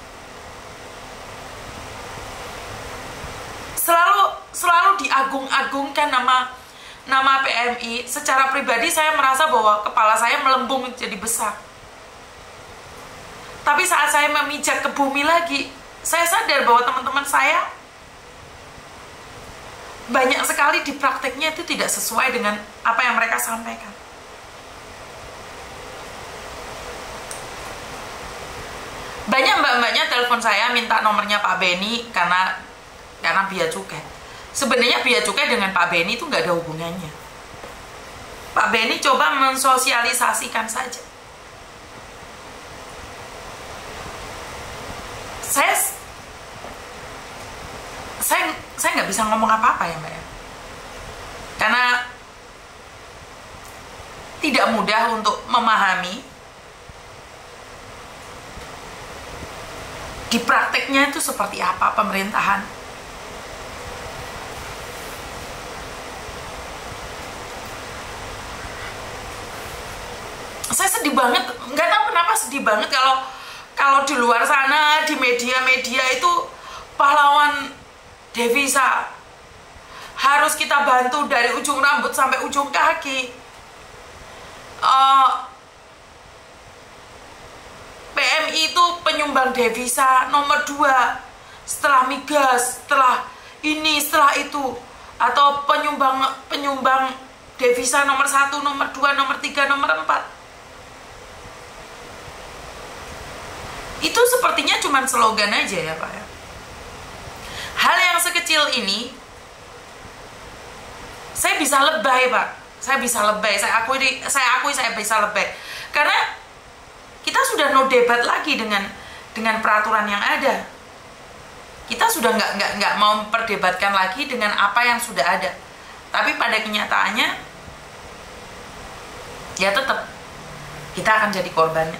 Selalu diagung-agungkan nama PMI. Secara pribadi saya merasa bahwa kepala saya melembung jadi besar. Tapi saat saya memijak ke bumi lagi, saya sadar bahwa teman-teman saya banyak sekali di prakteknya itu tidak sesuai dengan apa yang mereka sampaikan. Banyak mbak-mbaknya telepon saya minta nomornya Pak Beni karena bea cukai. Sebenarnya bea cukai dengan Pak Beni itu nggak ada hubungannya. Pak Beni coba mensosialisasikan saja. Saya nggak bisa ngomong apa-apa ya Mbak ya, karena tidak mudah untuk memahami di prakteknya itu seperti apa pemerintahan sedih banget, nggak tahu kenapa sedih banget kalau di luar sana di media-media itu pahlawan devisa harus kita bantu dari ujung rambut sampai ujung kaki. PMI itu penyumbang devisa nomor 2 setelah migas, setelah ini, setelah itu, atau penyumbang devisa nomor 1, nomor 2, nomor 3, nomor 4. Itu sepertinya cuma slogan aja ya Pak ya. Hal yang sekecil ini saya bisa lebay Pak, saya bisa lebay, saya akui saya bisa lebay, karena kita sudah no debat lagi dengan peraturan yang ada. Kita sudah nggak mau memperdebatkan lagi dengan apa yang sudah ada. Tapi pada kenyataannya ya tetap kita akan jadi korbannya.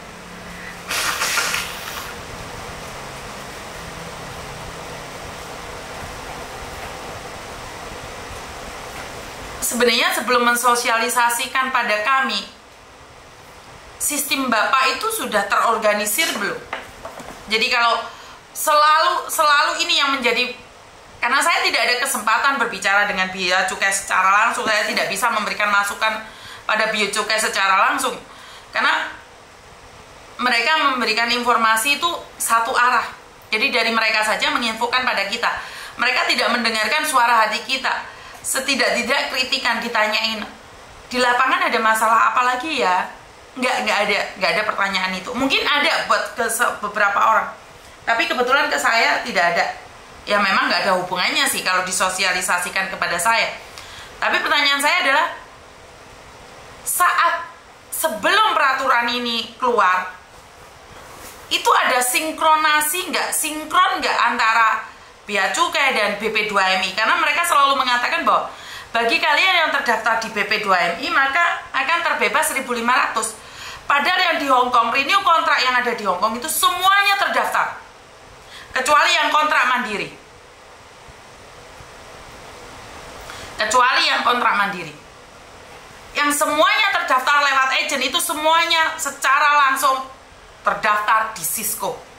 Sebenarnya sebelum mensosialisasikan pada kami, sistem Bapak itu sudah terorganisir belum? Jadi kalau selalu ini yang menjadi, karena saya tidak ada kesempatan berbicara dengan Bea Cukai secara langsung, saya tidak bisa memberikan masukan pada Bea Cukai secara langsung, karena mereka memberikan informasi itu satu arah. Jadi dari mereka saja menginfokan pada kita, mereka tidak mendengarkan suara hati kita. Setidak-tidak kritikan ditanyain, di lapangan ada masalah apa lagi ya? Nggak ada pertanyaan itu. Mungkin ada buat ke beberapa orang, tapi kebetulan ke saya tidak ada. Ya memang nggak ada hubungannya sih kalau disosialisasikan kepada saya. Tapi pertanyaan saya adalah, saat sebelum peraturan ini keluar, itu ada sinkronasi nggak, sinkron nggak antara Bea Cukai dan BP2MI? Karena mereka selalu mengatakan bahwa bagi kalian yang terdaftar di BP2MI maka akan terbebas 1.500. Padahal yang di Hong Kong, renew kontrak yang ada di Hong Kong itu semuanya terdaftar, kecuali yang kontrak mandiri. Kecuali yang kontrak mandiri. Yang semuanya terdaftar lewat agent itu semuanya secara langsung terdaftar di Cisco.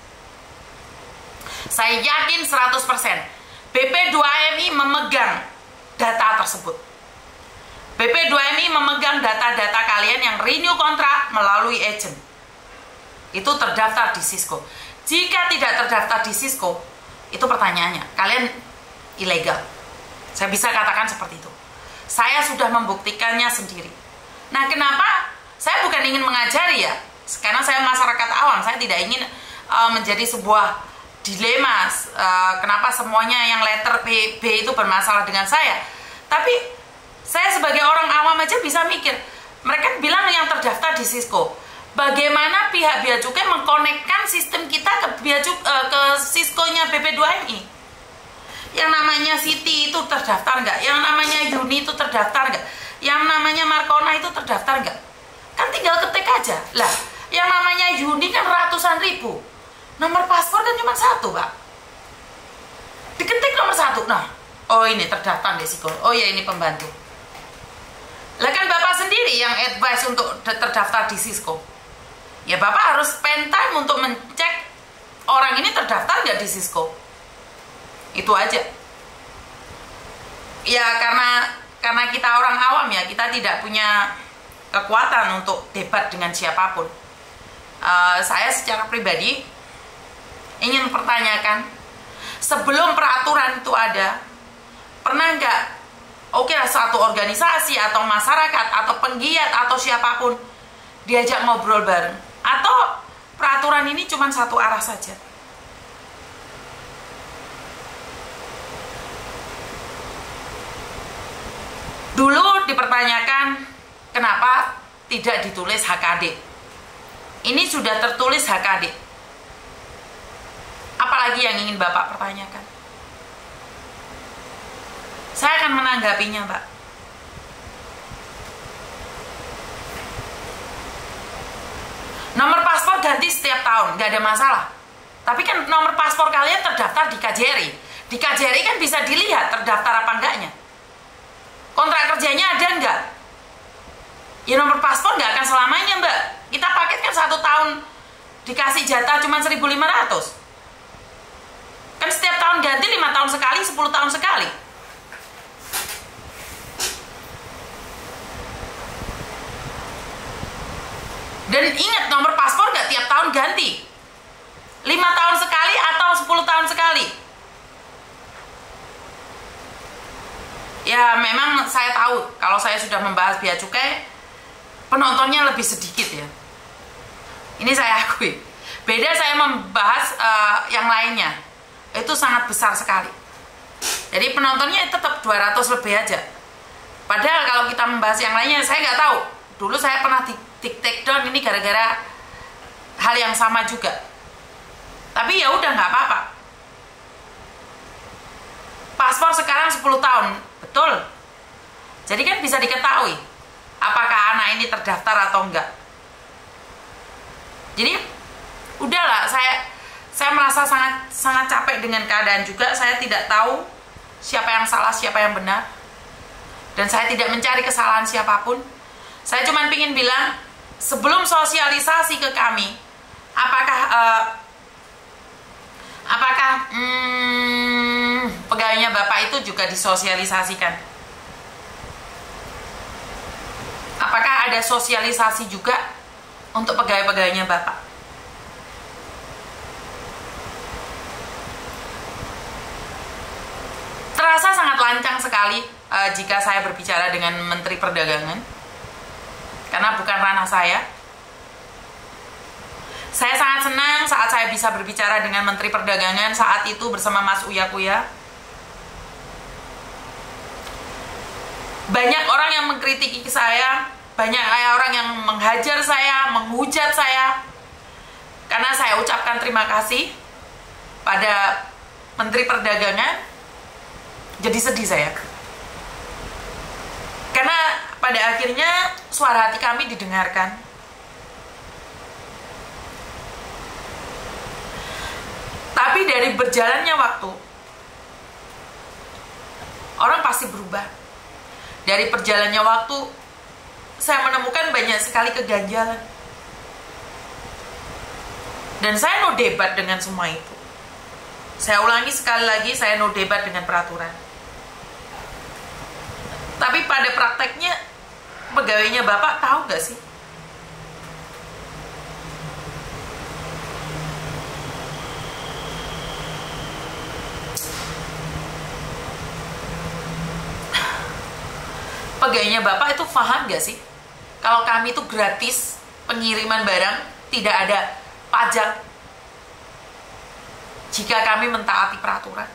Saya yakin 100% BP2MI memegang data tersebut. BP2MI memegang data-data kalian yang renew kontrak melalui agent. Itu terdaftar di Cisco. Jika tidak terdaftar di Cisco, itu pertanyaannya, kalian ilegal. Saya bisa katakan seperti itu. Saya sudah membuktikannya sendiri. Nah, kenapa? Saya bukan ingin mengajari ya, karena saya masyarakat awam, saya tidak ingin menjadi sebuah dilema, kenapa semuanya yang letter B itu bermasalah dengan saya. Tapi saya sebagai orang awam aja bisa mikir, mereka bilang yang terdaftar di Cisco. Bagaimana pihak Bea Cukai mengkonekkan sistem kita ke Cisco-nya BP2MI? Yang namanya City itu terdaftar nggak? Yang namanya Uni itu terdaftar nggak? Yang namanya Marcona itu terdaftar nggak? Kan tinggal ketik aja. Lah, yang namanya Uni kan ratusan ribu. Nomor paspor kan cuma 1, Pak. Diketik nomor 1. Nah, oh ini terdaftar di Cisco. Oh ya, ini pembantu. Lah kan Bapak sendiri yang advice untuk terdaftar di Cisco. Ya Bapak harus spend time untuk mencek orang ini terdaftar nggak di Cisco. Itu aja. Ya karena kita orang awam ya, kita tidak punya kekuatan untuk debat dengan siapapun. Saya secara pribadi ingin mempertanyakan, sebelum peraturan itu ada, pernah nggak satu organisasi atau masyarakat atau penggiat atau siapapun diajak ngobrol bareng, atau peraturan ini cuma satu arah saja? Dulu dipertanyakan kenapa tidak ditulis HKD. Ini sudah tertulis HKD. Apalagi yang ingin Bapak pertanyakan? Saya akan menanggapinya, Pak. Nomor paspor ganti setiap tahun, nggak ada masalah. Tapi kan nomor paspor kalian terdaftar di KJRI. Di KJRI kan bisa dilihat terdaftar apa enggaknya. Kontrak kerjanya ada enggak? Ya nomor paspor nggak akan selamanya, Mbak. Kita paket kan 1 tahun dikasih jatah cuma 1.500. Kan setiap tahun ganti 5 tahun sekali, 10 tahun sekali. Dan ingat, nomor paspor gak tiap tahun ganti. 5 tahun sekali atau 10 tahun sekali. Ya memang saya tahu kalau saya sudah membahas bea cukai, penontonnya lebih sedikit ya. Ini saya akui. Beda saya membahas yang lainnya, itu sangat besar sekali. Jadi penontonnya tetap 200 lebih aja. Padahal kalau kita membahas yang lainnya, saya nggak tahu. Dulu saya pernah di take down ini gara-gara hal yang sama juga. Tapi ya udah, nggak apa-apa. Paspor sekarang 10 tahun, betul. Jadi kan bisa diketahui apakah anak ini terdaftar atau enggak. Jadi udahlah, saya merasa sangat capek dengan keadaan juga. Saya tidak tahu siapa yang salah, siapa yang benar. Dan saya tidak mencari kesalahan siapapun. Saya cuma ingin bilang, sebelum sosialisasi ke kami, apakah pegawainya Bapak itu juga disosialisasikan? Apakah ada sosialisasi juga untuk pegawai-pegawainya Bapak? Terasa sangat lancang sekali jika saya berbicara dengan Menteri Perdagangan, karena bukan ranah saya. Saya sangat senang saat saya bisa berbicara dengan Menteri Perdagangan saat itu bersama Mas Uya Kuya. Banyak orang yang mengkritiki saya, banyak orang yang menghajar saya, menghujat saya. Karena saya ucapkan terima kasih pada Menteri Perdagangan, jadi sedih saya. Karena pada akhirnya suara hati kami didengarkan. Tapi dari berjalannya waktu, orang pasti berubah. Dari berjalannya waktu, saya menemukan banyak sekali keganjalan. Dan saya no debat dengan semua itu. Saya ulangi sekali lagi, saya no debat dengan peraturan. Tapi pada prakteknya, pegawainya Bapak tahu gak sih? Pegawainya Bapak itu paham gak sih? Kalau kami itu gratis pengiriman barang, tidak ada pajak jika kami mentaati peraturan.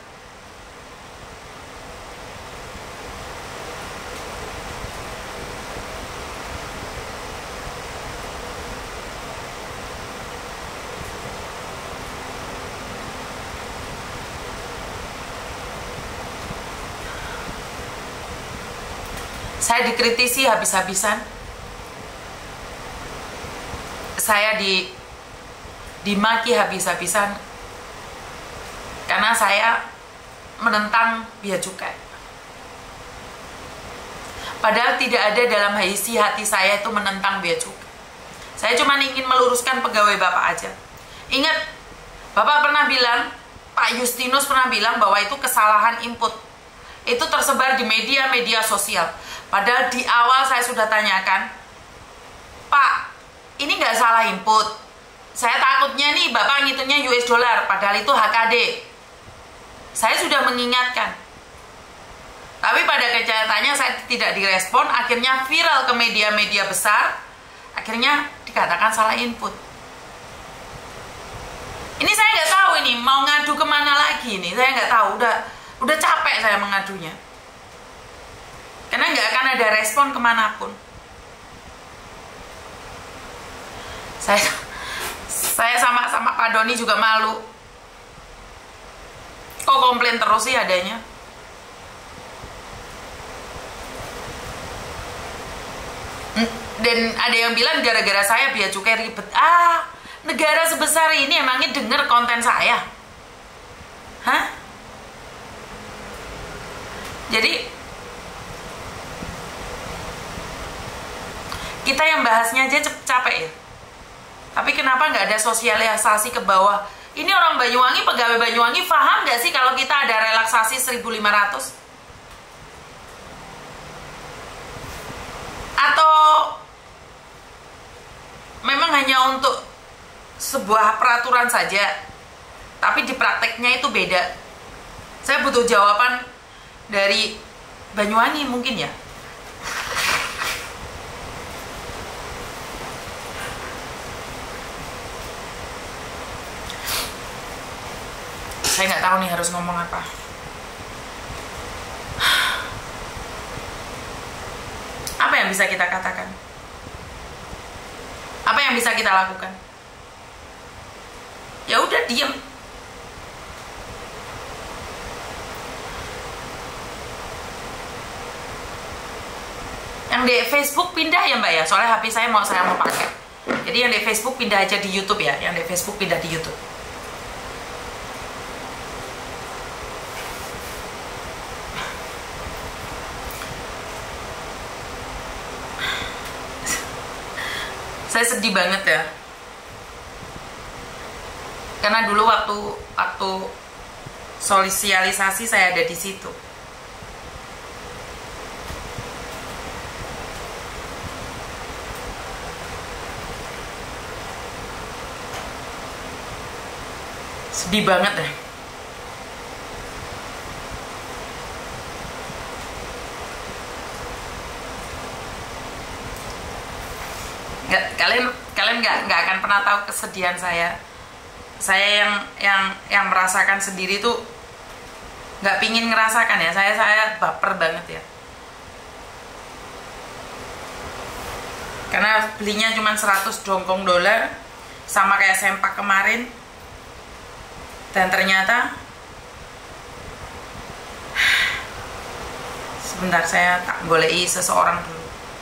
Saya dikritisi habis-habisan. Saya dimaki habis-habisan karena saya menentang bea cukai. Padahal tidak ada dalam isi hati saya itu menentang bea cukai. Saya cuma ingin meluruskan pegawai Bapak aja. Ingat, Bapak pernah bilang, Pak Justinus pernah bilang bahwa itu kesalahan input. Itu tersebar di media-media sosial. Padahal di awal saya sudah tanyakan, Pak, ini nggak salah input. Saya takutnya nih Bapak ngitungnya US dollar, padahal itu HKD. Saya sudah mengingatkan. Tapi pada kenyataannya saya tidak direspon, akhirnya viral ke media-media besar, akhirnya dikatakan salah input. Ini saya nggak tahu ini mau ngadu kemana lagi nih, saya nggak tahu. Udah capek saya mengadunya. Karena nggak akan ada respon kemanapun. Saya sama Pak Doni juga malu. Kok komplain terus sih adanya? Dan ada yang bilang gara-gara saya bea cukai ribet. Negara sebesar ini emangnya denger konten saya? Hah? Jadi kita yang bahasnya aja capek ya. Tapi kenapa nggak ada sosialisasi ke bawah? Ini orang Banyuwangi, pegawai Banyuwangi paham nggak sih kalau kita ada relaksasi 1.500? Atau memang hanya untuk sebuah peraturan saja, tapi di prakteknya itu beda? Saya butuh jawaban dari Banyuwangi mungkin ya. Saya nggak tahu nih harus ngomong apa. Apa yang bisa kita katakan? Apa yang bisa kita lakukan? Ya udah diem. Yang di Facebook pindah ya Mbak ya, soalnya HP saya mau pakai. Jadi yang di Facebook pindah aja di YouTube ya, yang di Facebook pindah di YouTube. Saya sedih banget ya, karena dulu waktu sosialisasi saya ada di situ. Sedih banget ya. Kalian nggak akan pernah tahu kesedihan saya. Saya yang merasakan sendiri tuh nggak pingin ngerasakan ya. Saya baper banget ya. Karena belinya cuma 100 dongkong dolar, sama kayak sempak kemarin. Dan ternyata sebentar, saya tak golei seseorang dulu.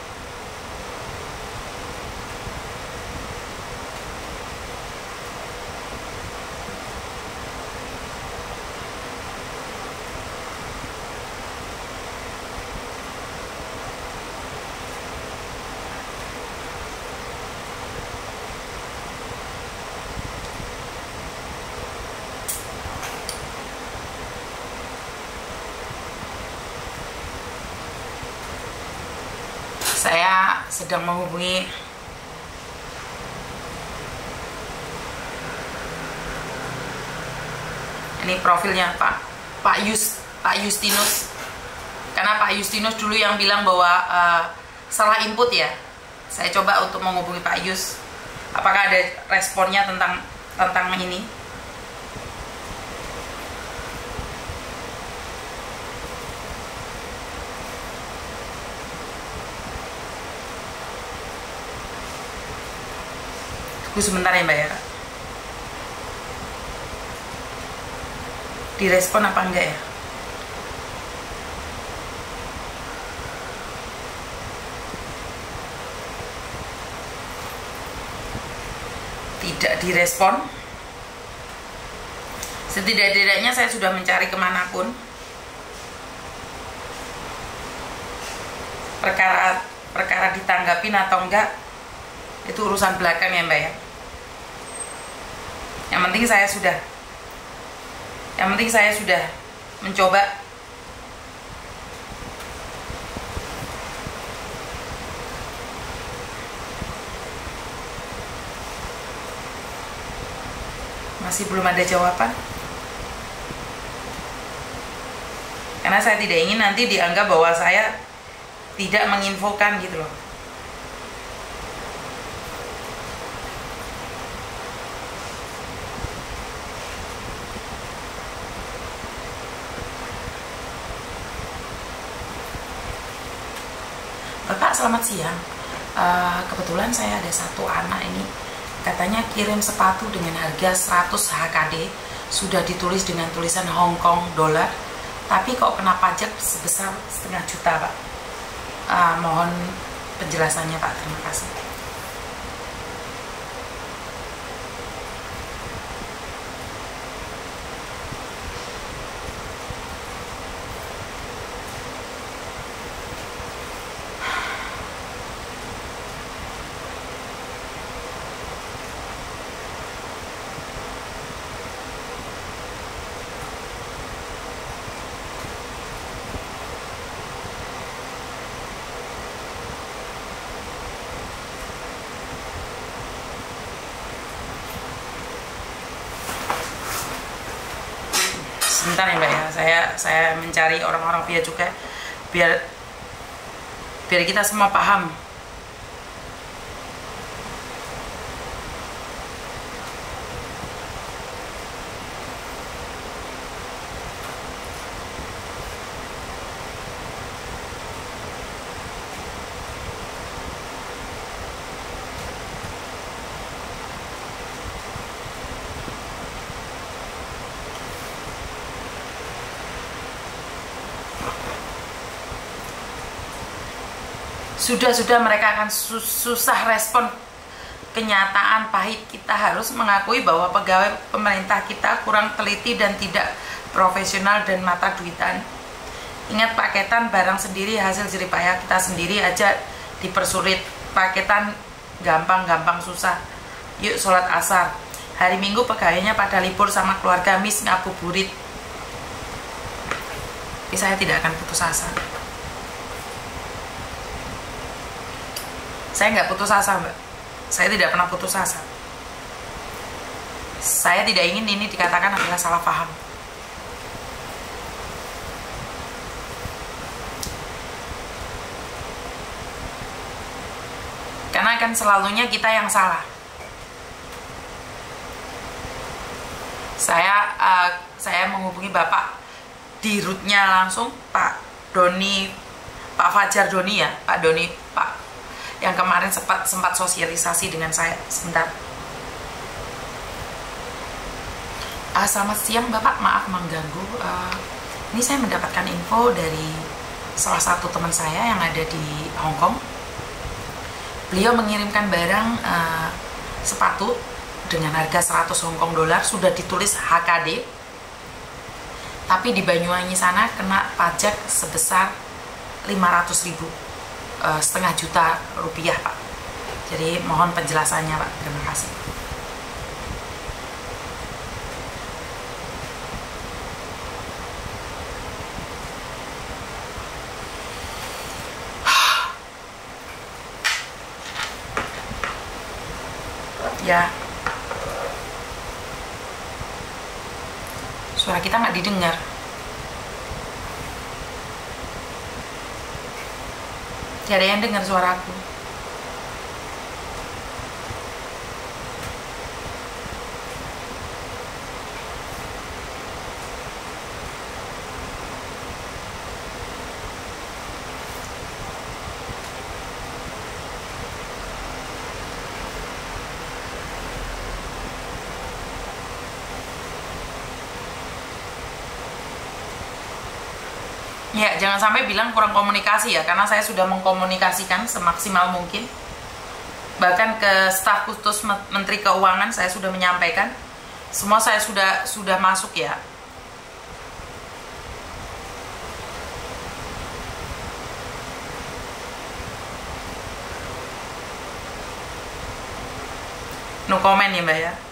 Saya sedang menghubungi ini profilnya Pak Justinus, karena Pak Justinus dulu yang bilang bahwa salah input ya. Saya coba untuk menghubungi Pak Yus, apakah ada responnya tentang ini. Tunggu sebentar ya Mbak ya. Direspon apa enggak ya? Tidak direspon. Setidak-tidaknya saya sudah mencari kemanapun. Perkara ditanggapin atau enggak, itu urusan belakang ya Mbak ya. Yang penting saya sudah mencoba. Masih belum ada jawaban. Karena saya tidak ingin nanti dianggap bahwa saya tidak menginfokan gitu loh. Bapak selamat siang, kebetulan saya ada satu anak ini, katanya kirim sepatu dengan harga 100 HKD, sudah ditulis dengan tulisan Hong Kong dolar, tapi kok kena pajak sebesar 1,5 juta Pak. Mohon penjelasannya Pak, terima kasih. Sebentar ya Mbak ya, saya mencari orang-orang bea cukai biar kita semua paham. Sudah mereka akan susah respon kenyataan pahit. Kita harus mengakui bahwa pegawai pemerintah kita kurang teliti dan tidak profesional dan mata duitan. Ingat, paketan barang sendiri hasil jeripayah kita sendiri aja dipersulit. Paketan gampang susah. Yuk sholat asar. Hari Minggu pegawainya pada libur sama keluarga, Miss ngabuburit. Tapi saya tidak akan putus asa. Saya nggak putus asa, Mbak. Saya tidak pernah putus asa. Saya tidak ingin ini dikatakan adalah salah paham. Karena kan selalunya kita yang salah. Saya menghubungi Bapak di rootnya langsung, Pak Doni, Pak Fajar Doni ya, Pak Doni, Pak yang kemarin sempat sosialisasi dengan saya. Sebentar. Selamat siang Bapak, maaf mengganggu. Ini saya mendapatkan info dari salah satu teman saya yang ada di Hong Kong. Beliau mengirimkan barang sepatu dengan harga 100 Hong Kong dolar, sudah ditulis HKD. Tapi di Banyuwangi sana kena pajak sebesar 500.000. Setengah juta rupiah Pak. Jadi mohon penjelasannya Pak, terima kasih. Ya, suara kita nggak didengar. Tidak ada yang dengar suaraku. Ya, jangan sampai bilang kurang komunikasi ya, karena saya sudah mengkomunikasikan semaksimal mungkin. Bahkan ke staf khusus Menteri Keuangan saya sudah menyampaikan. Semua saya sudah masuk ya. No comment ya Mbak ya.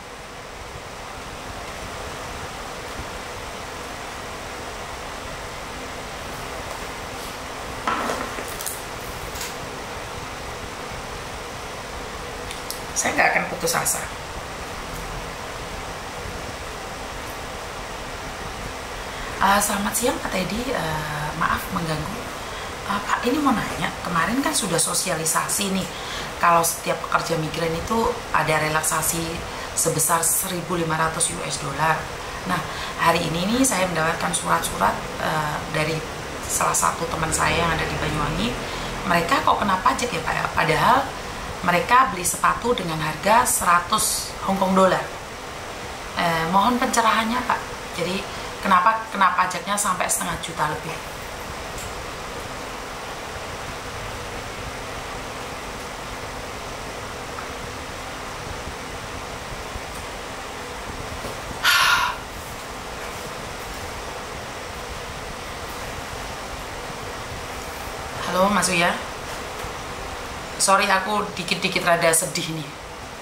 Saya nggak akan putus asa. Selamat siang Pak Teddy, maaf mengganggu. Pak, ini mau nanya, kemarin kan sudah sosialisasi nih, kalau setiap pekerja migran itu ada relaksasi sebesar 1.500 US dollar. Nah, hari ini nih saya mendapatkan surat-surat dari salah satu teman saya yang ada di Banyuwangi. Mereka kok kena pajak ya Pak? Padahal mereka beli sepatu dengan harga 100 Hong Kong dolar. Mohon pencerahannya Pak. Jadi kenapa kena pajaknya sampai setengah juta lebih? Halo Mas Uya. Sorry aku dikit-dikit rada sedih nih.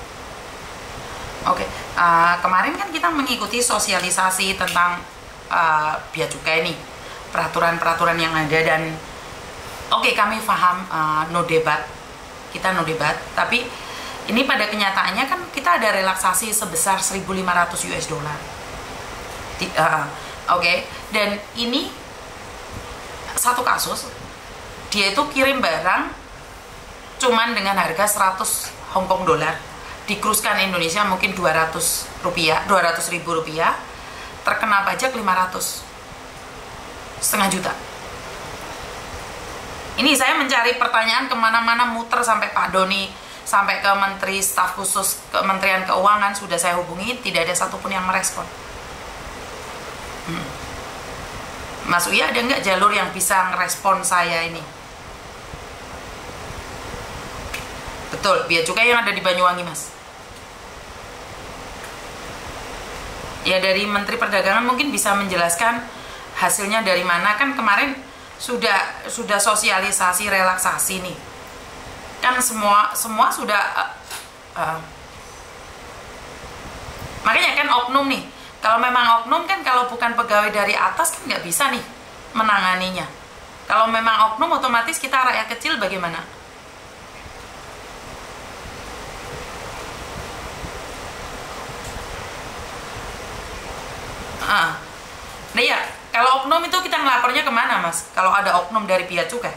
Oke, kemarin kan kita mengikuti sosialisasi tentang bea cukai nih, peraturan-peraturan yang ada, dan oke, kami paham, no debat, kita no debat, tapi ini pada kenyataannya kan kita ada relaksasi sebesar 1.500 US dollar. Oke, dan ini satu kasus, dia itu kirim barang cuman dengan harga 100 Hong Kong dolar, dikruskan Indonesia mungkin 200 ribu rupiah, terkena pajak 500, setengah juta. Ini saya mencari pertanyaan kemana-mana, muter sampai Pak Doni, sampai ke Menteri Staf Khusus Kementerian Keuangan, sudah saya hubungi, tidak ada satupun yang merespon. Mas Uya, ada nggak jalur yang bisa ngerespon saya ini? Betul, bea cukai yang ada di Banyuwangi, Mas. Ya, dari Menteri Perdagangan mungkin bisa menjelaskan hasilnya dari mana. Kan kemarin sudah sosialisasi relaksasi nih. Kan semua sudah makanya kan oknum nih. Kalau memang oknum kan, kalau bukan pegawai dari atas kan nggak bisa nih menanganinya. Kalau memang oknum, otomatis kita rakyat kecil bagaimana? Nah ya, kalau oknum itu kita ngelapornya kemana, Mas? Kalau ada oknum dari bea cukai?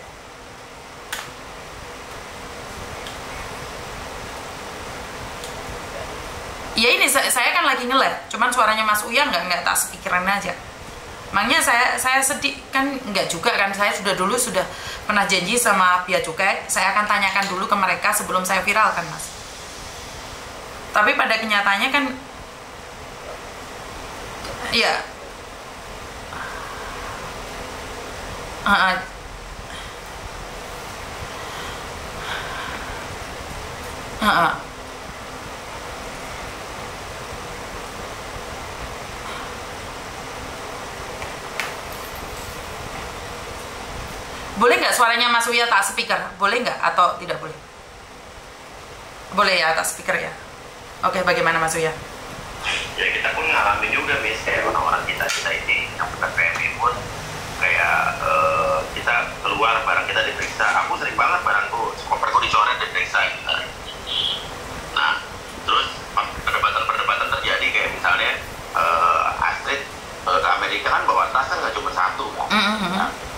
Ya ini saya kan lagi nge-live, cuman suaranya Mas Uya nggak tak sepikiran aja. Makanya saya sedih kan, nggak juga kan, saya sudah pernah janji sama bea cukai, saya akan tanyakan dulu ke mereka sebelum saya viralkan, Mas. Tapi pada kenyataannya kan, ya, boleh nggak suaranya Mas Uya tak speaker? Boleh nggak atau tidak boleh? Boleh ya, tak speaker ya. Oke, bagaimana Mas Uya? Ya kita pun ngalamin juga, Miss, kayak orang-orang kita ini yang bukan PMI pun kayak kita keluar, barang kita diperiksa. Aku sering banget barangku, koperku dicoret, diperiksa gitu. Nah, terus perdebatan terjadi kayak misalnya Astrid ke Amerika kan bawa tas kan nggak cuma satu kan. Nah,